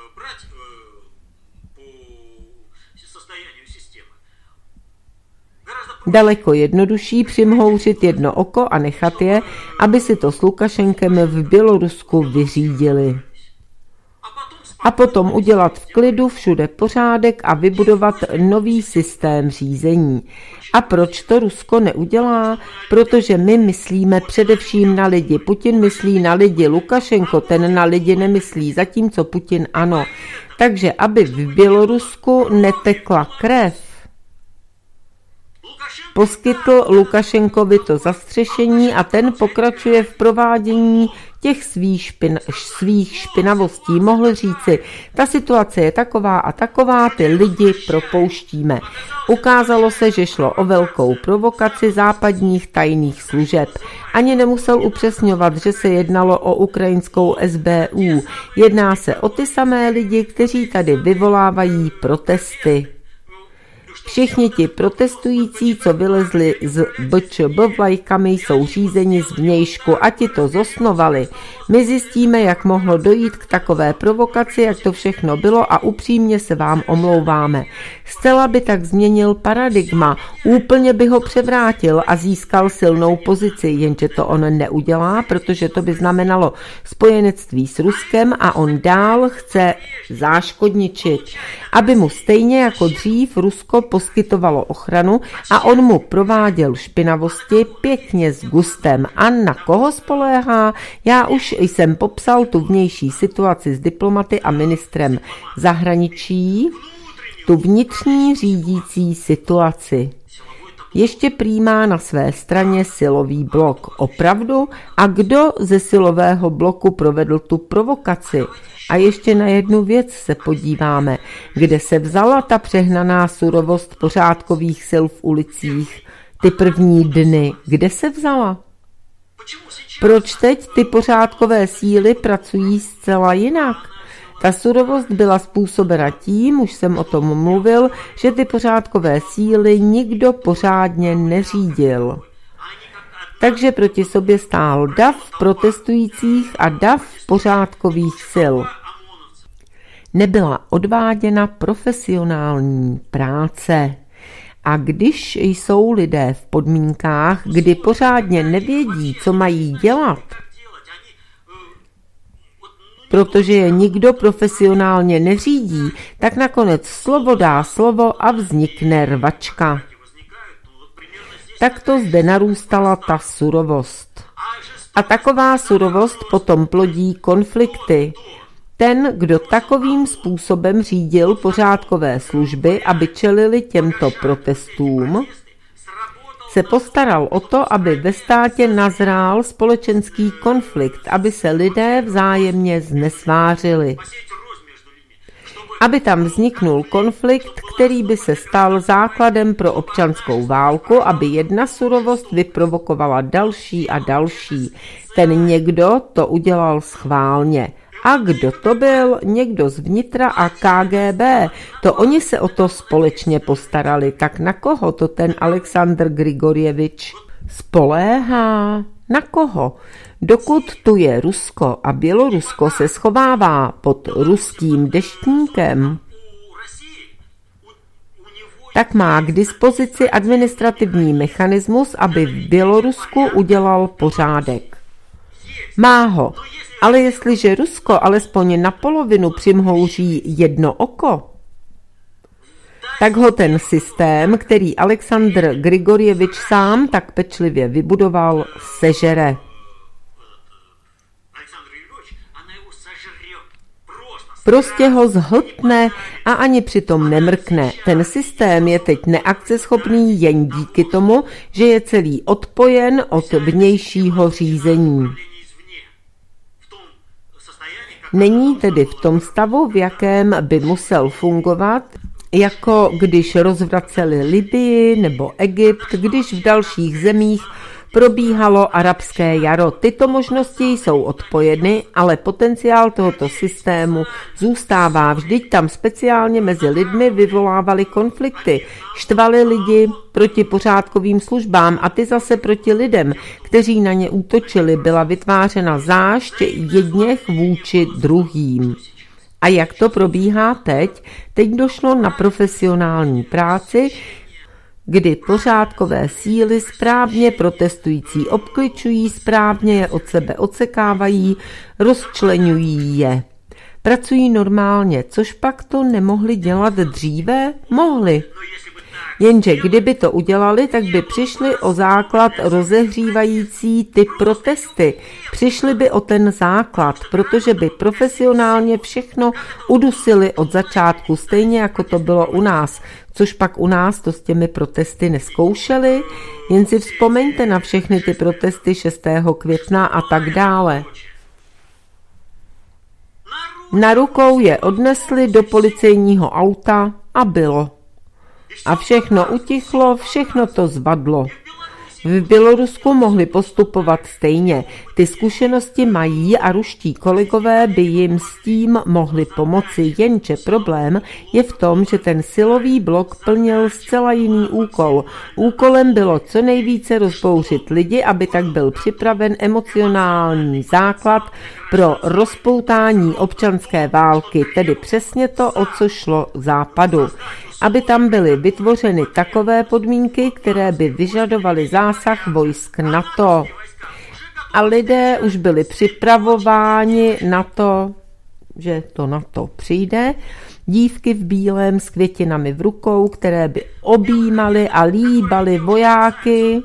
Speaker 1: daleko jednodušší přimhouřit jedno oko a nechat je, aby si to s Lukašenkem v Bělorusku vyřídili. A potom udělat v klidu všude pořádek a vybudovat nový systém řízení. A proč to Rusko neudělá? Protože my myslíme především na lidi. Putin myslí na lidi, Lukašenko ten na lidi nemyslí, zatímco Putin ano. Takže aby v Bělorusku netekla krev, poskytl Lukašenkovi to zastřešení a ten pokračuje v provádění těch svých špinavostí. Mohl říci, ta situace je taková a taková, ty lidi propouštíme. Ukázalo se, že šlo o velkou provokaci západních tajných služeb. Ani nemusel upřesňovat, že se jednalo o ukrajinskou SBU. Jedná se o ty samé lidi, kteří tady vyvolávají protesty. Všichni ti protestující, co vylezli z BČB vlajkami, jsou řízeni zvnějšku a ti to zosnovali. My zjistíme, jak mohlo dojít k takové provokaci, jak to všechno bylo a upřímně se vám omlouváme. Zcela by tak změnil paradigma, úplně by ho převrátil a získal silnou pozici, jenže to on neudělá, protože to by znamenalo spojenectví s Ruskem a on dál chce záškodničit, aby mu stejně jako dřív Rusko poskytovalo ochranu a on mu prováděl špinavosti pěkně s gustem. A na koho spoléhá? Já už jsem popsal tu vnější situaci s diplomaty a ministrem zahraničí, tu vnitřní řídící situaci. Ještě prý má na své straně silový blok. Opravdu? A kdo ze silového bloku provedl tu provokaci? A ještě na jednu věc se podíváme. Kde se vzala ta přehnaná surovost pořádkových sil v ulicích? Ty první dny, kde se vzala? Proč teď ty pořádkové síly pracují zcela jinak? Ta surovost byla způsobena tím, už jsem o tom mluvil, že ty pořádkové síly nikdo pořádně neřídil. Takže proti sobě stál dav protestujících a dav pořádkových sil. Nebyla odváděna profesionální práce. A když jsou lidé v podmínkách, kdy pořádně nevědí, co mají dělat, protože je nikdo profesionálně neřídí, tak nakonec slovo dá slovo a vznikne rvačka. Takto zde narůstala ta surovost. A taková surovost potom plodí konflikty. Ten, kdo takovým způsobem řídil pořádkové služby, aby čelili těmto protestům, se postaral o to, aby ve státě nazrál společenský konflikt, aby se lidé vzájemně znesvářili. Aby tam vzniknul konflikt, který by se stal základem pro občanskou válku, aby jedna surovost vyprovokovala další a další. Ten někdo to udělal schválně. A kdo to byl? Někdo z vnitra a KGB. To oni se o to společně postarali. Tak na koho to ten Aleksandr Grigorjevič spoléhá? Na koho? Dokud tu je Rusko a Bělorusko se schovává pod ruským deštníkem, tak má k dispozici administrativní mechanismus, aby v Bělorusku udělal pořádek. Má ho. Ale jestliže Rusko alespoň na polovinu přimhouří jedno oko, tak ho ten systém, který Aleksandr Grigorjevič sám tak pečlivě vybudoval, sežere. Prostě ho zhltne a ani přitom nemrkne. Ten systém je teď neakceschopný jen díky tomu, že je celý odpojen od vnějšího řízení. Není tedy v tom stavu, v jakém by musel fungovat, jako když rozvraceli Libyi nebo Egypt, když v dalších zemích probíhalo arabské jaro. Tyto možnosti jsou odpojeny, ale potenciál tohoto systému zůstává. Vždyť tam speciálně mezi lidmi vyvolávali konflikty, štvali lidi proti pořádkovým službám a ty zase proti lidem, kteří na ně útočili. Byla vytvářena zášť jedněch vůči druhým. A jak to probíhá teď? Teď došlo na profesionální práci, kdy pořádkové síly správně protestující obkličují, správně je od sebe odsekávají, rozčleňují je. Pracují normálně, což pak to nemohli dělat dříve? Mohli. Jenže kdyby to udělali, tak by přišli o základ rozehřívající ty protesty. Přišli by o ten základ, protože by profesionálně všechno udusili od začátku, stejně jako to bylo u nás. Což pak u nás to s těmi protesty nezkoušeli. Jen si vzpomeňte na všechny ty protesty 6. května a tak dále. Na rukou je odnesli do policejního auta a bylo. A všechno utichlo, všechno to zvadlo. V Bělorusku mohli postupovat stejně. Ty zkušenosti mají a ruští kolegové by jim s tím mohli pomoci, jenže problém je v tom, že ten silový blok plnil zcela jiný úkol. Úkolem bylo co nejvíce rozbouřit lidi, aby tak byl připraven emocionální základ pro rozpoutání občanské války, tedy přesně to, o co šlo Západu. Aby tam byly vytvořeny takové podmínky, které by vyžadovaly zásah vojsk NATO. A lidé už byli připravováni na to, že to NATO přijde. Dívky v bílém s květinami v rukou, které by objímaly a líbaly vojáky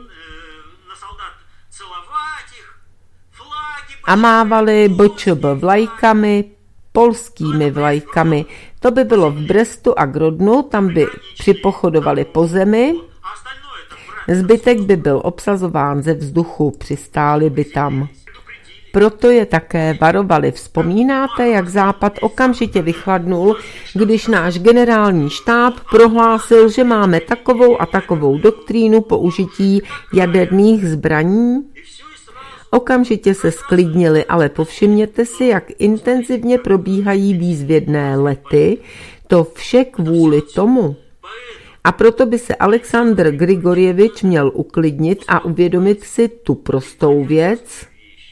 Speaker 1: a mávali BČB vlajkami, polskými vlajkami. To by bylo v Brestu a Grodnu, tam by připochodovali po zemi, Zbytek by byl obsazován ze vzduchu, přistáli by tam. Proto je také varovali. Vzpomínáte, jak Západ okamžitě vychladnul, když náš generální štáb prohlásil, že máme takovou a takovou doktrínu použití jaderných zbraní? Okamžitě se sklidnili, ale povšimněte si, jak intenzivně probíhají výzvědné lety, to vše kvůli tomu. A proto by se Aleksandr Grigorjevič měl uklidnit a uvědomit si tu prostou věc,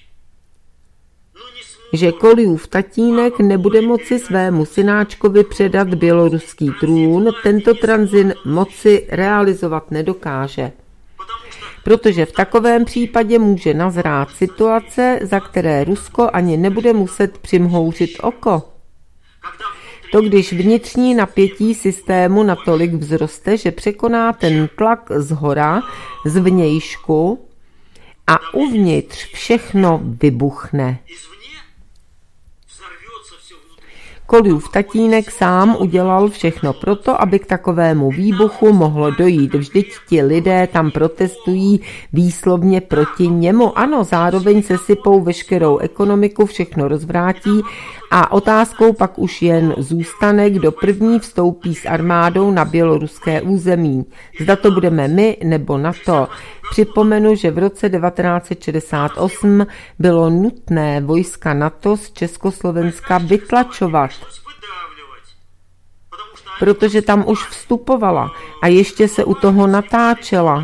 Speaker 1: že Koljův tatínek nebude moci svému synáčkovi předat běloruský trůn, tento tranzit moci realizovat nedokáže. Protože v takovém případě může nazrát situace, za které Rusko ani nebude muset přimhouřit oko. To když vnitřní napětí systému natolik vzroste, že překoná ten tlak zhora, zvnějšku a uvnitř všechno vybuchne. Koljův tatínek sám udělal všechno proto, aby k takovému výbuchu mohlo dojít. Vždyť ti lidé tam protestují výslovně proti němu. Ano, zároveň se sypou veškerou ekonomiku, všechno rozvrátí a otázkou pak už jen zůstane, kdo první vstoupí s armádou na běloruské území. Zda to budeme my nebo NATO. Připomenu, že v roce 1968 bylo nutné vojska NATO z Československa vytlačovat, protože tam už vstupovala a ještě se u toho natáčela.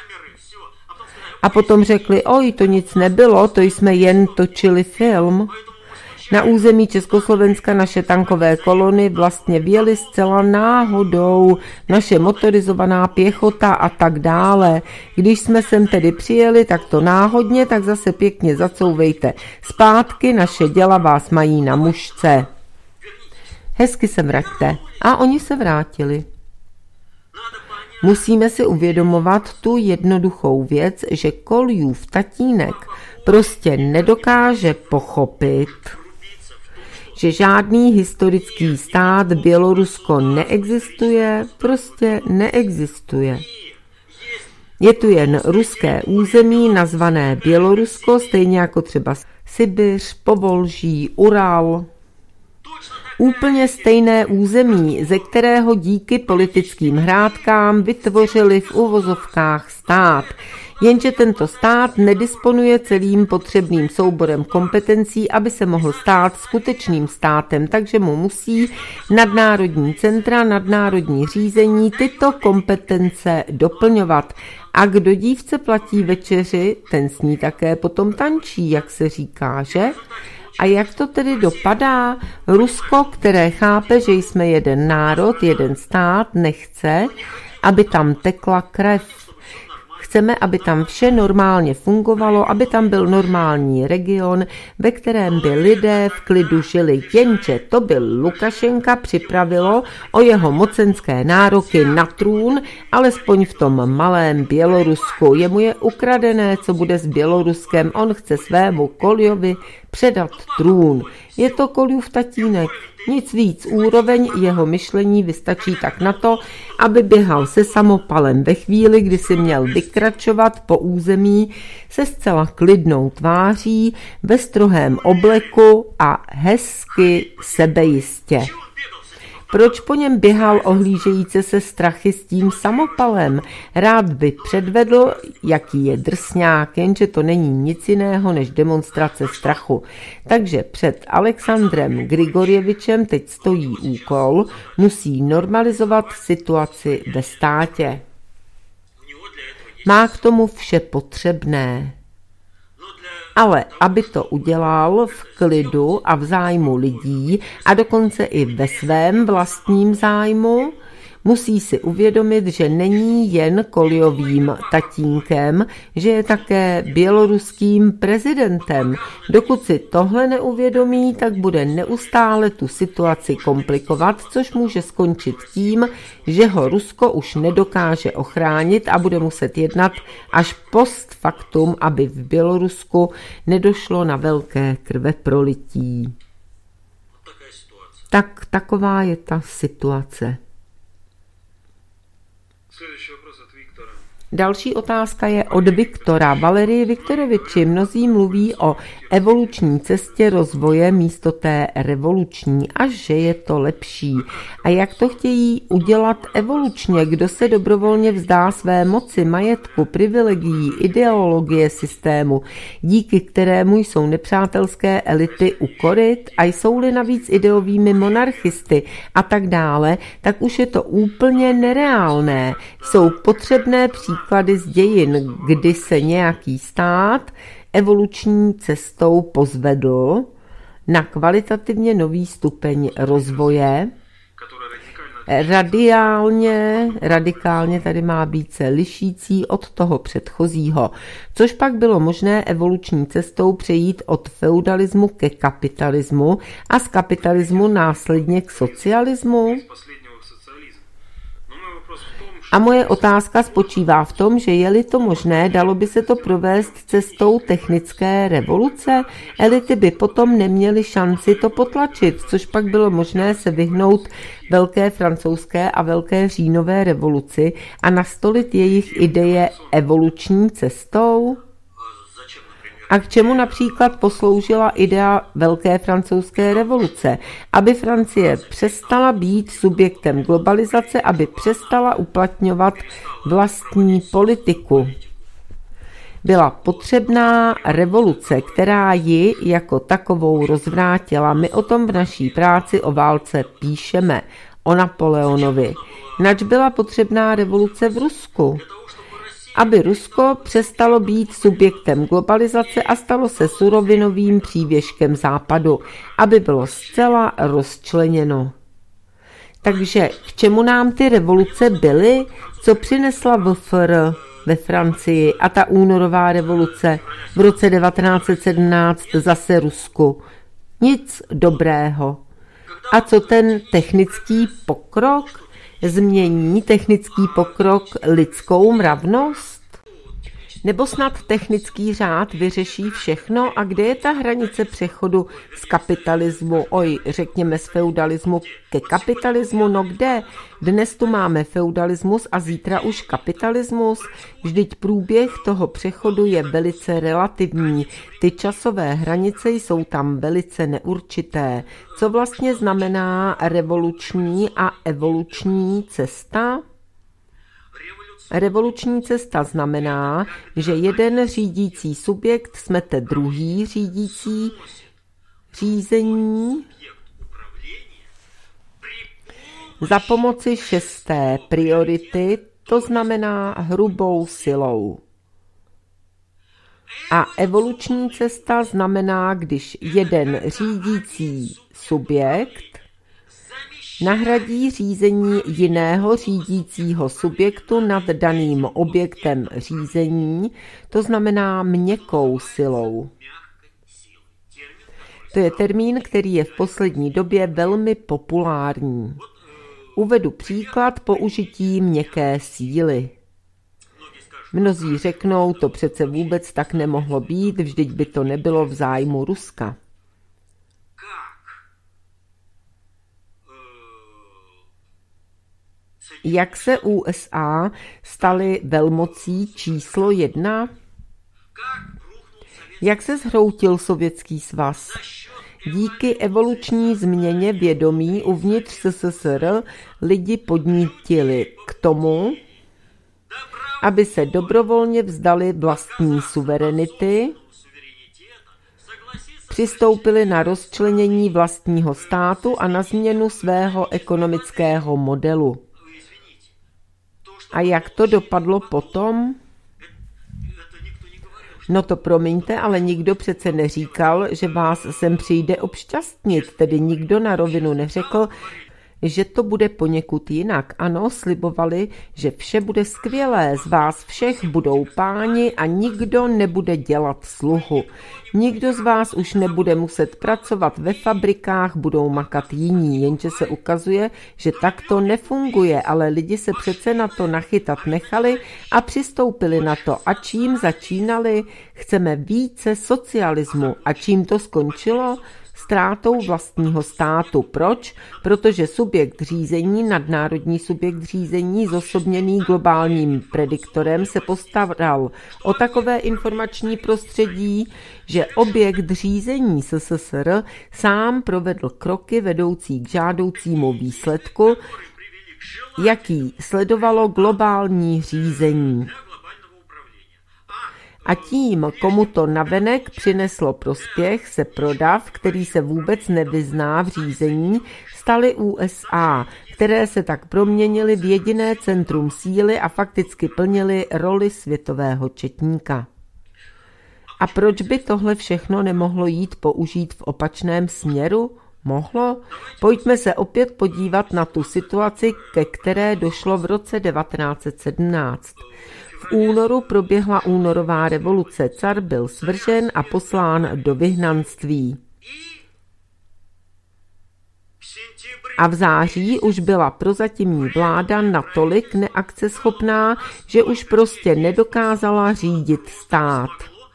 Speaker 1: A potom řekli, oj, to nic nebylo, to jsme jen točili film. Na území Československa naše tankové kolony vlastně vjely zcela náhodou, naše motorizovaná pěchota a tak dále. Když jsme sem tedy přijeli, tak to náhodně, tak zase pěkně zacouvejte zpátky, naše děla vás mají na mušce. Hezky se vraťte. A oni se vrátili. Musíme si uvědomovat tu jednoduchou věc, že Koljův tatínek prostě nedokáže pochopit, že žádný historický stát Bělorusko neexistuje, prostě neexistuje. Je tu jen ruské území nazvané Bělorusko, stejně jako třeba Sibiř, Povolží, Ural. Úplně stejné území, ze kterého díky politickým hrádkám vytvořili v uvozovkách stát. Jenže tento stát nedisponuje celým potřebným souborem kompetencí, aby se mohl stát skutečným státem, takže mu musí nadnárodní centra, nadnárodní řízení tyto kompetence doplňovat. A kdo dívce platí večeři, ten s ní také potom tančí, jak se říká, že? A jak to tedy dopadá? Rusko, které chápe, že jsme jeden národ, jeden stát, nechce, aby tam tekla krev. Chceme, aby tam vše normálně fungovalo, aby tam byl normální region, ve kterém by lidé v klidu žili. Jenže to byl Lukašenka připravilo o jeho mocenské nároky na trůn, alespoň v tom malém Bělorusku. Jemu je ukradené, co bude s Běloruskem. On chce svému Koljovi předat trůn. Je to Koljův tatínek. Nic víc, úroveň jeho myšlení vystačí tak na to, aby běhal se samopalem ve chvíli, kdy si měl vykračovat po území se zcela klidnou tváří, ve strohém obleku a hezky sebejistě. Proč po něm běhal ohlížejíce se strachy s tím samopalem? Rád by předvedl, jaký je drsňák, jenže to není nic jiného než demonstrace strachu. Takže před Aleksandrem Grigorjevičem teď stojí úkol, musí normalizovat situaci ve státě. Má k tomu vše potřebné. Ale aby to udělal v klidu a v zájmu lidí a dokonce i ve svém vlastním zájmu, musí si uvědomit, že není jen Koljovým tatínkem, že je také běloruským prezidentem. Dokud si tohle neuvědomí, tak bude neustále tu situaci komplikovat, což může skončit tím, že ho Rusko už nedokáže ochránit a bude muset jednat až post factum, aby v Bělorusku nedošlo na velké krveprolití. Tak taková je ta situace. Další otázka je od Viktora. Valerii Viktoroviči, mnozí mluví o evoluční cestě rozvoje místo té revoluční a že je to lepší. A jak to chtějí udělat evolučně? Kdo se dobrovolně vzdá své moci, majetku, privilegií, ideologie systému, díky kterému jsou nepřátelské elity ukoryt a jsou-li navíc ideovými monarchisty a tak dále, tak už je to úplně nereálné. Jsou potřebné příklady z dějin, kdy se nějaký stát evoluční cestou pozvedl na kvalitativně nový stupeň rozvoje. Radikálně tady má být se lišící od toho předchozího, což pak bylo možné evoluční cestou přejít od feudalismu ke kapitalismu a z kapitalismu následně k socialismu. A moje otázka spočívá v tom, že je-li to možné, dalo by se to provést cestou technické revoluce, elity by potom neměly šanci to potlačit, což pak bylo možné se vyhnout velké francouzské a velké říjnové revoluci a nastolit jejich ideje evoluční cestou. A k čemu například posloužila idea Velké francouzské revoluce? Aby Francie přestala být subjektem globalizace, aby přestala uplatňovat vlastní politiku. Byla potřebná revoluce, která ji jako takovou rozvrátila. My o tom v naší práci o válce píšeme, o Napoleonovi. Nač byla potřebná revoluce v Rusku? Aby Rusko přestalo být subjektem globalizace a stalo se surovinovým přívěškem západu, aby bylo zcela rozčleněno. Takže k čemu nám ty revoluce byly? Co přinesla VFR ve Francii a ta únorová revoluce v roce 1917 zase Rusku? Nic dobrého. A co ten technický pokrok? Změní technický pokrok lidskou mravnost? Nebo snad technický řád vyřeší všechno? A kde je ta hranice přechodu z kapitalismu, řekněme z feudalismu ke kapitalismu? No kde? Dnes tu máme feudalismus a zítra už kapitalismus. Vždyť průběh toho přechodu je velice relativní. Ty časové hranice jsou tam velice neurčité. Co vlastně znamená revoluční a evoluční cesta? Revoluční cesta znamená, že jeden řídící subjekt smete druhý řídící řízení za pomoci šesté priority, to znamená hrubou silou. A evoluční cesta znamená, když jeden řídící subjekt nahradí řízení jiného řídícího subjektu nad daným objektem řízení, to znamená měkkou silou. To je termín, který je v poslední době velmi populární. Uvedu příklad použití měkké síly. Mnozí řeknou, to přece vůbec tak nemohlo být, vždyť by to nebylo v zájmu Ruska. Jak se USA staly velmocí číslo 1? Jak se zhroutil Sovětský svaz? Díky evoluční změně vědomí uvnitř SSSR lidi podnítili k tomu, aby se dobrovolně vzdali vlastní suverenity, přistoupili na rozčlenění vlastního státu a na změnu svého ekonomického modelu. A jak to dopadlo potom? No to promiňte, ale nikdo přece neříkal, že vás sem přijde obšťastnit, tedy nikdo na rovinu neřekl, že to bude poněkud jinak. Ano, slibovali, že vše bude skvělé, z vás všech budou páni a nikdo nebude dělat sluhu. Nikdo z vás už nebude muset pracovat ve fabrikách, budou makat jiní, jenže se ukazuje, že tak to nefunguje, ale lidi se přece na to nachytat nechali a přistoupili na to. A čím začínali? Chceme více socialismu. A čím to skončilo? ztrátou vlastního státu. Proč? Protože subjekt řízení, nadnárodní subjekt řízení, zosobněný globálním prediktorem, se postaral o takové informační prostředí, že objekt řízení SSSR sám provedl kroky vedoucí k žádoucímu výsledku, jaký sledovalo globální řízení. A tím, komu to navenek přineslo prospěch, se prodav, který se vůbec nevyzná v řízení, staly USA, které se tak proměnily v jediné centrum síly a fakticky plnily roli světového četníka. A proč by tohle všechno nemohlo jít použít v opačném směru? Mohlo? Pojďme se opět podívat na tu situaci, ke které došlo v roce 1917. V únoru proběhla únorová revoluce, car byl svržen a poslán do vyhnanství. A v září už byla prozatímní vláda natolik neakceschopná, že už prostě nedokázala řídit stát.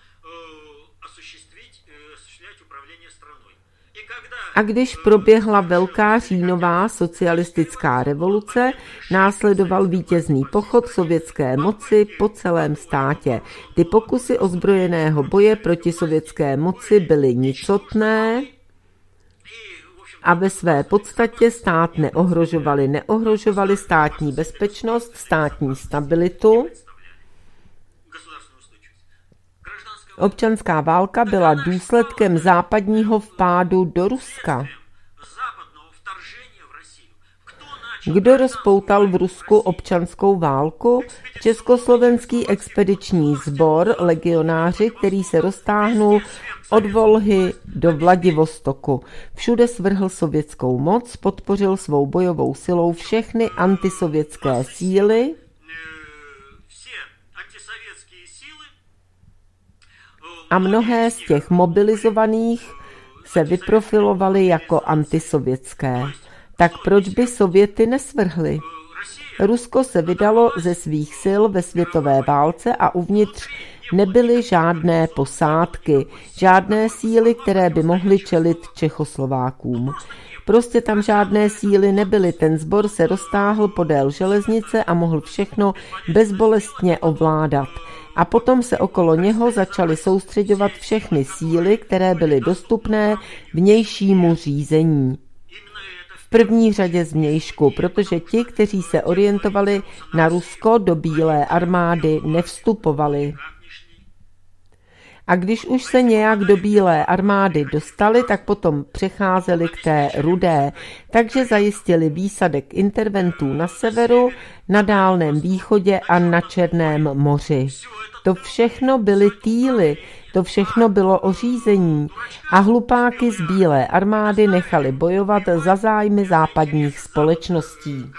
Speaker 1: A když proběhla velká říjnová socialistická revoluce, následoval vítězný pochod sovětské moci po celém státě. Ty pokusy ozbrojeného boje proti sovětské moci byly nicotné a ve své podstatě stát neohrožovaly státní bezpečnost, státní stabilitu. Občanská válka byla důsledkem západního vpádu do Ruska. Kdo rozpoutal v Rusku občanskou válku? Československý expediční sbor, legionáři, který se roztáhnul od Volhy do Vladivostoku. Všude svrhl sovětskou moc, podpořil svou bojovou silou všechny antisovětské síly, a mnohé z těch mobilizovaných se vyprofilovaly jako antisovětské. Tak proč by Sověty nesvrhly? Rusko se vydalo ze svých sil ve světové válce a uvnitř nebyly žádné posádky, žádné síly, které by mohly čelit Čechoslovákům. Prostě tam žádné síly nebyly, ten sbor se roztáhl podél železnice a mohl všechno bezbolestně ovládat. A potom se okolo něho začaly soustředovat všechny síly, které byly dostupné vnějšímu řízení. V první řadě zvnějšku, protože ti, kteří se orientovali na Rusko, do Bílé armády nevstupovali. A když už se nějak do Bílé armády dostali, tak potom přecházeli k té Rudé, takže zajistili výsadek interventů na severu, na Dálném východě a na Černém moři. To všechno byly týly, to všechno bylo o řízení a hlupáky z Bílé armády nechali bojovat za zájmy západních společností.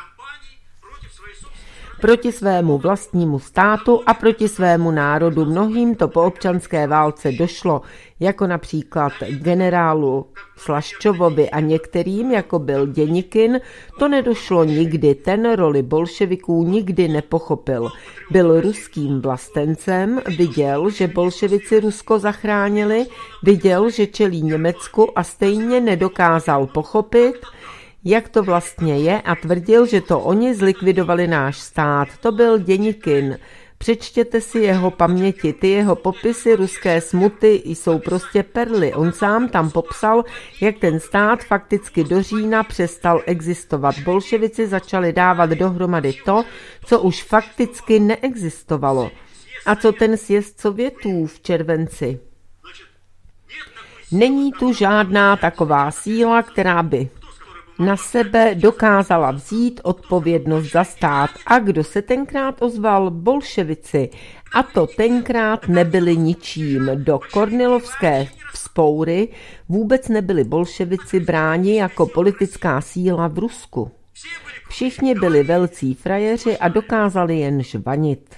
Speaker 1: Proti svému vlastnímu státu a proti svému národu. Mnohým to po občanské válce došlo, jako například generálu Slaščovovi a některým, jako byl Děnikin, to nedošlo nikdy, ten roli bolševiků nikdy nepochopil. Byl ruským vlastencem, viděl, že bolševici Rusko zachránili, viděl, že čelí Německu a stejně nedokázal pochopit, jak to vlastně je a tvrdil, že to oni zlikvidovali náš stát. To byl Děnikin. Přečtěte si jeho paměti, ty jeho popisy ruské smuty jsou prostě perly. On sám tam popsal, jak ten stát fakticky do října přestal existovat. Bolševici začali dávat dohromady to, co už fakticky neexistovalo. A co ten sjezd Sovětů v červenci? Není tu žádná taková síla, která by na sebe dokázala vzít odpovědnost za stát. A kdo se tenkrát ozval? Bolševici. A to tenkrát nebyli ničím. Do Kornilovské vzpoury vůbec nebyli bolševici bráni jako politická síla v Rusku. Všichni byli velcí frajeři a dokázali jen žvanit.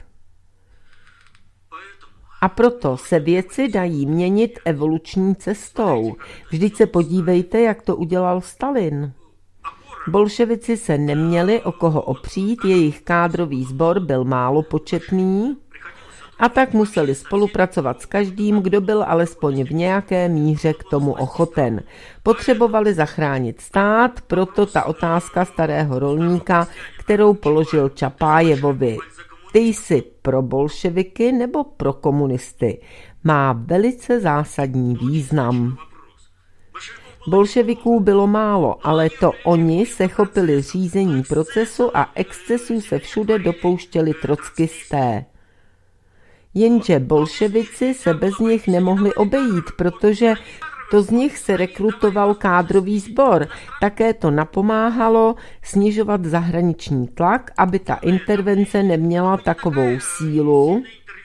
Speaker 1: A proto se věci dají měnit evoluční cestou. Vždyť se podívejte, jak to udělal Stalin. Bolševici se neměli o koho opřít, jejich kádrový sbor byl málo početný A tak museli spolupracovat s každým, kdo byl alespoň v nějaké míře k tomu ochoten. Potřebovali zachránit stát, proto ta otázka starého rolníka, kterou položil Čapájevovi. Ty jsi pro bolševiky nebo pro komunisty? Má velice zásadní význam. Bolševiků bylo málo, ale to oni se chopili řízení procesu a excesů se všude dopouštěli trockisté. Jenže bolševici se bez nich nemohli obejít, protože to z nich se rekrutoval kádrový sbor. Také to napomáhalo snižovat zahraniční tlak, aby ta intervence neměla takovou sílu,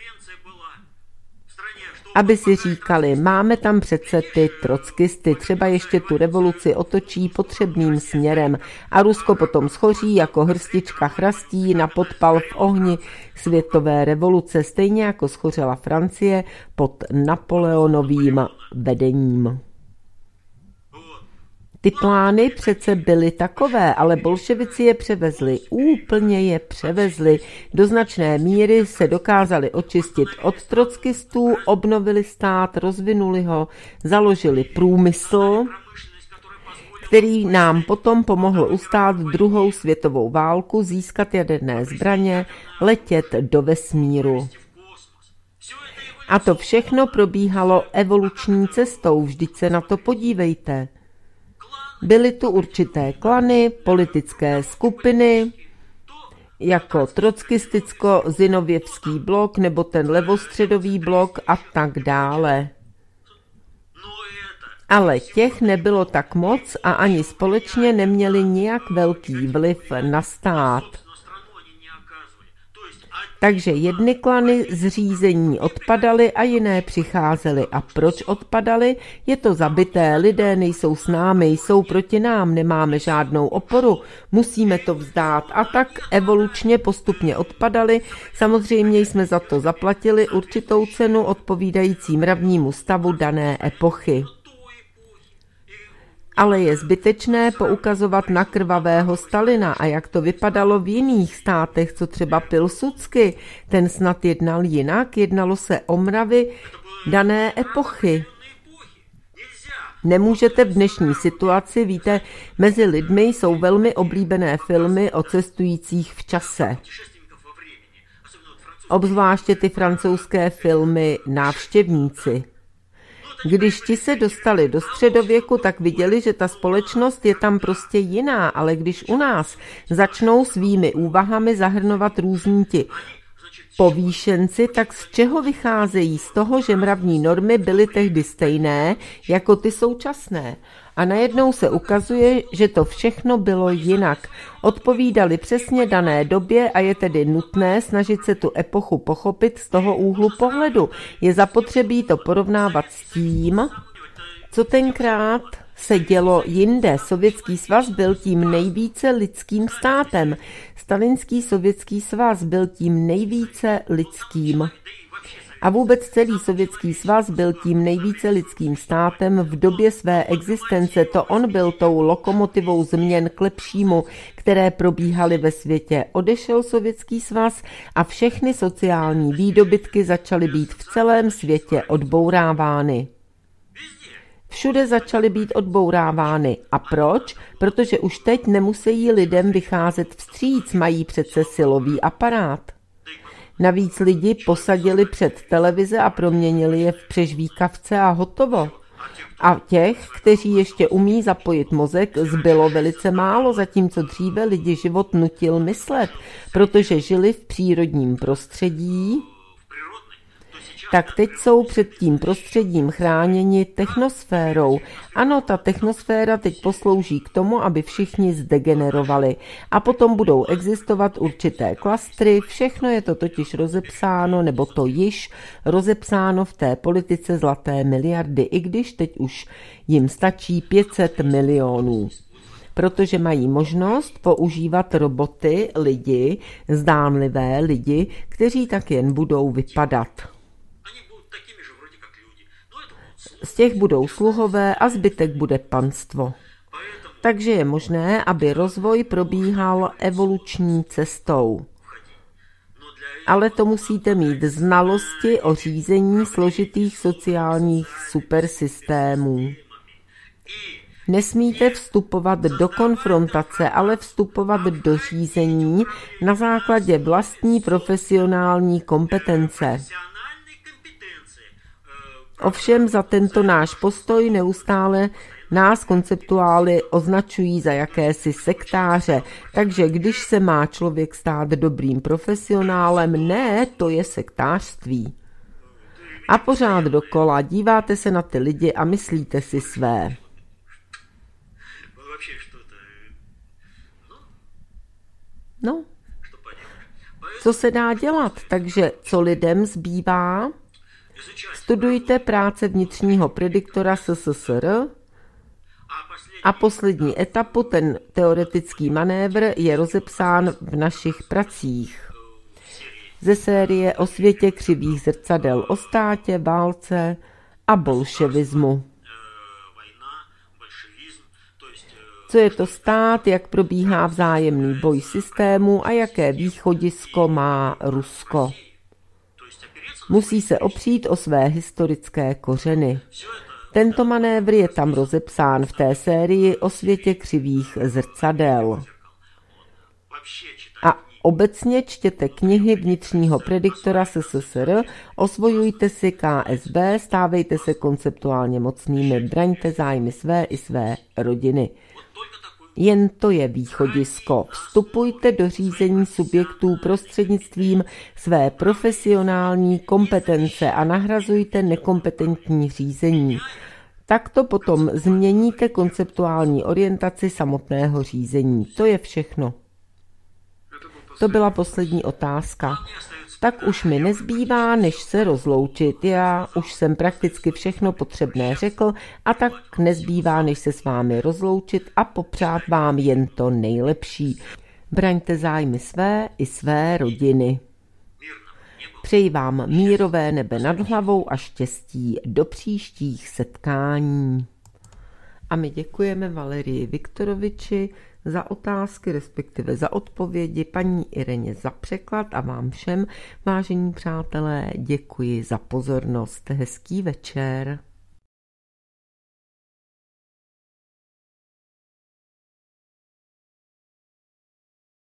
Speaker 1: aby si říkali, máme tam přece ty trockisty, třeba ještě tu revoluci otočí potřebným směrem a Rusko potom schoří jako hrstička chrastí na podpal v ohni světové revoluce, stejně jako schořela Francie pod Napoleonovým vedením. Ty plány přece byly takové, ale bolševici je převezli, úplně je převezli. Do značné míry se dokázali očistit od trockistů, obnovili stát, rozvinuli ho, založili průmysl, který nám potom pomohl ustát druhou světovou válku, získat jaderné zbraně, letět do vesmíru. A to všechno probíhalo evoluční cestou, vždyť se na to podívejte. Byly tu určité klany, politické skupiny, jako trockisticko-zinověvský blok nebo ten levostředový blok a tak dále. Ale těch nebylo tak moc a ani společně neměli nijak velký vliv na stát. Takže jedny klany z řízení odpadaly a jiné přicházely. A proč odpadaly? Je to zabité, lidé nejsou s námi, jsou proti nám, nemáme žádnou oporu, musíme to vzdát. A tak evolučně postupně odpadaly. Samozřejmě jsme za to zaplatili určitou cenu odpovídající mravnímu stavu dané epochy. Ale je zbytečné poukazovat na krvavého Stalina a jak to vypadalo v jiných státech, co třeba Pilsudski. Ten snad jednal jinak, jednalo se o mravy dané epochy. Nemůžete v dnešní situaci, víte, mezi lidmi jsou velmi oblíbené filmy o cestujících v čase. Obzvláště ty francouzské filmy Návštěvníci. Když ti se dostali do středověku, tak viděli, že ta společnost je tam prostě jiná, ale když u nás začnou svými úvahami zahrnovat různí ti povýšenci, tak z čeho vycházejí? Z toho, že mravní normy byly tehdy stejné jako ty současné. A najednou se ukazuje, že to všechno bylo jinak. Odpovídali přesně dané době a je tedy nutné snažit se tu epochu pochopit z toho úhlu pohledu. Je zapotřebí to porovnávat s tím, co tenkrát se dělo jinde. Sovětský svaz byl tím nejvíce lidským státem. Stalinský sovětský svaz byl tím nejvíce lidským. A vůbec celý Sovětský svaz byl tím nejvíce lidským státem v době své existence. To on byl tou lokomotivou změn k lepšímu, které probíhaly ve světě. Odešel Sovětský svaz a všechny sociální výdobytky začaly být v celém světě odbourávány. Všude začaly být odbourávány. A proč? Protože už teď nemusí lidem vycházet vstříc, mají přece silový aparát. Navíc lidi posadili před televize a proměnili je v přežvíkavce a hotovo. A těch, kteří ještě umí zapojit mozek, zbylo velice málo, zatímco dříve lidi život nutil myslet, protože žili v přírodním prostředí, tak teď jsou před tím prostředím chráněni technosférou. Ano, ta technosféra teď poslouží k tomu, aby všichni zdegenerovali. A potom budou existovat určité klastry, všechno je to totiž rozepsáno, nebo to již rozepsáno v té politice zlaté miliardy, i když teď už jim stačí 500 milionů. Protože mají možnost používat roboty, lidi, zdánlivé lidi, kteří tak jen budou vypadat. Z těch budou sluhové a zbytek bude panstvo. Takže je možné, aby rozvoj probíhal evoluční cestou. ale to musíte mít znalosti o řízení složitých sociálních supersystémů. Nesmíte vstupovat do konfrontace, ale vstupovat do řízení na základě vlastní profesionální kompetence. Ovšem za tento náš postoj neustále nás konceptuály označují za jakési sektáře, takže když se má člověk stát dobrým profesionálem, ne, to je sektářství. A pořád dokola díváte se na ty lidi a myslíte si své. No, co se dá dělat? Takže co lidem zbývá? Studujte práce vnitřního prediktora SSSR a poslední etapu, ten teoretický manévr, je rozepsán v našich pracích. Ze série O světě křivých zrcadel, o státě, válce a bolševismu. Co je to stát, jak probíhá vzájemný boj systému a jaké východisko má Rusko. Musí se opřít o své historické kořeny. Tento manévr je tam rozepsán v té sérii O světě křivých zrcadel. A obecně čtěte knihy vnitřního prediktora SSSR, osvojujte si KSB, stávejte se konceptuálně mocnými, braňte zájmy své i své rodiny. Jen to je východisko. Vstupujte do řízení subjektů prostřednictvím své profesionální kompetence a nahrazujte nekompetentní řízení. Takto potom změníte konceptuální orientaci samotného řízení. To je všechno. To byla poslední otázka. Tak už mi nezbývá, než se rozloučit. Já už jsem prakticky všechno potřebné řekl a tak nezbývá, než se s vámi rozloučit a popřát vám jen to nejlepší. Braňte zájmy své i své rodiny. Přeji vám mírové nebe nad hlavou a štěstí do příštích setkání. A my děkujeme Valerii Viktoroviči za otázky, respektive za odpovědi, paní Ireně za překlad a vám všem, vážení přátelé, děkuji za pozornost. Hezký večer.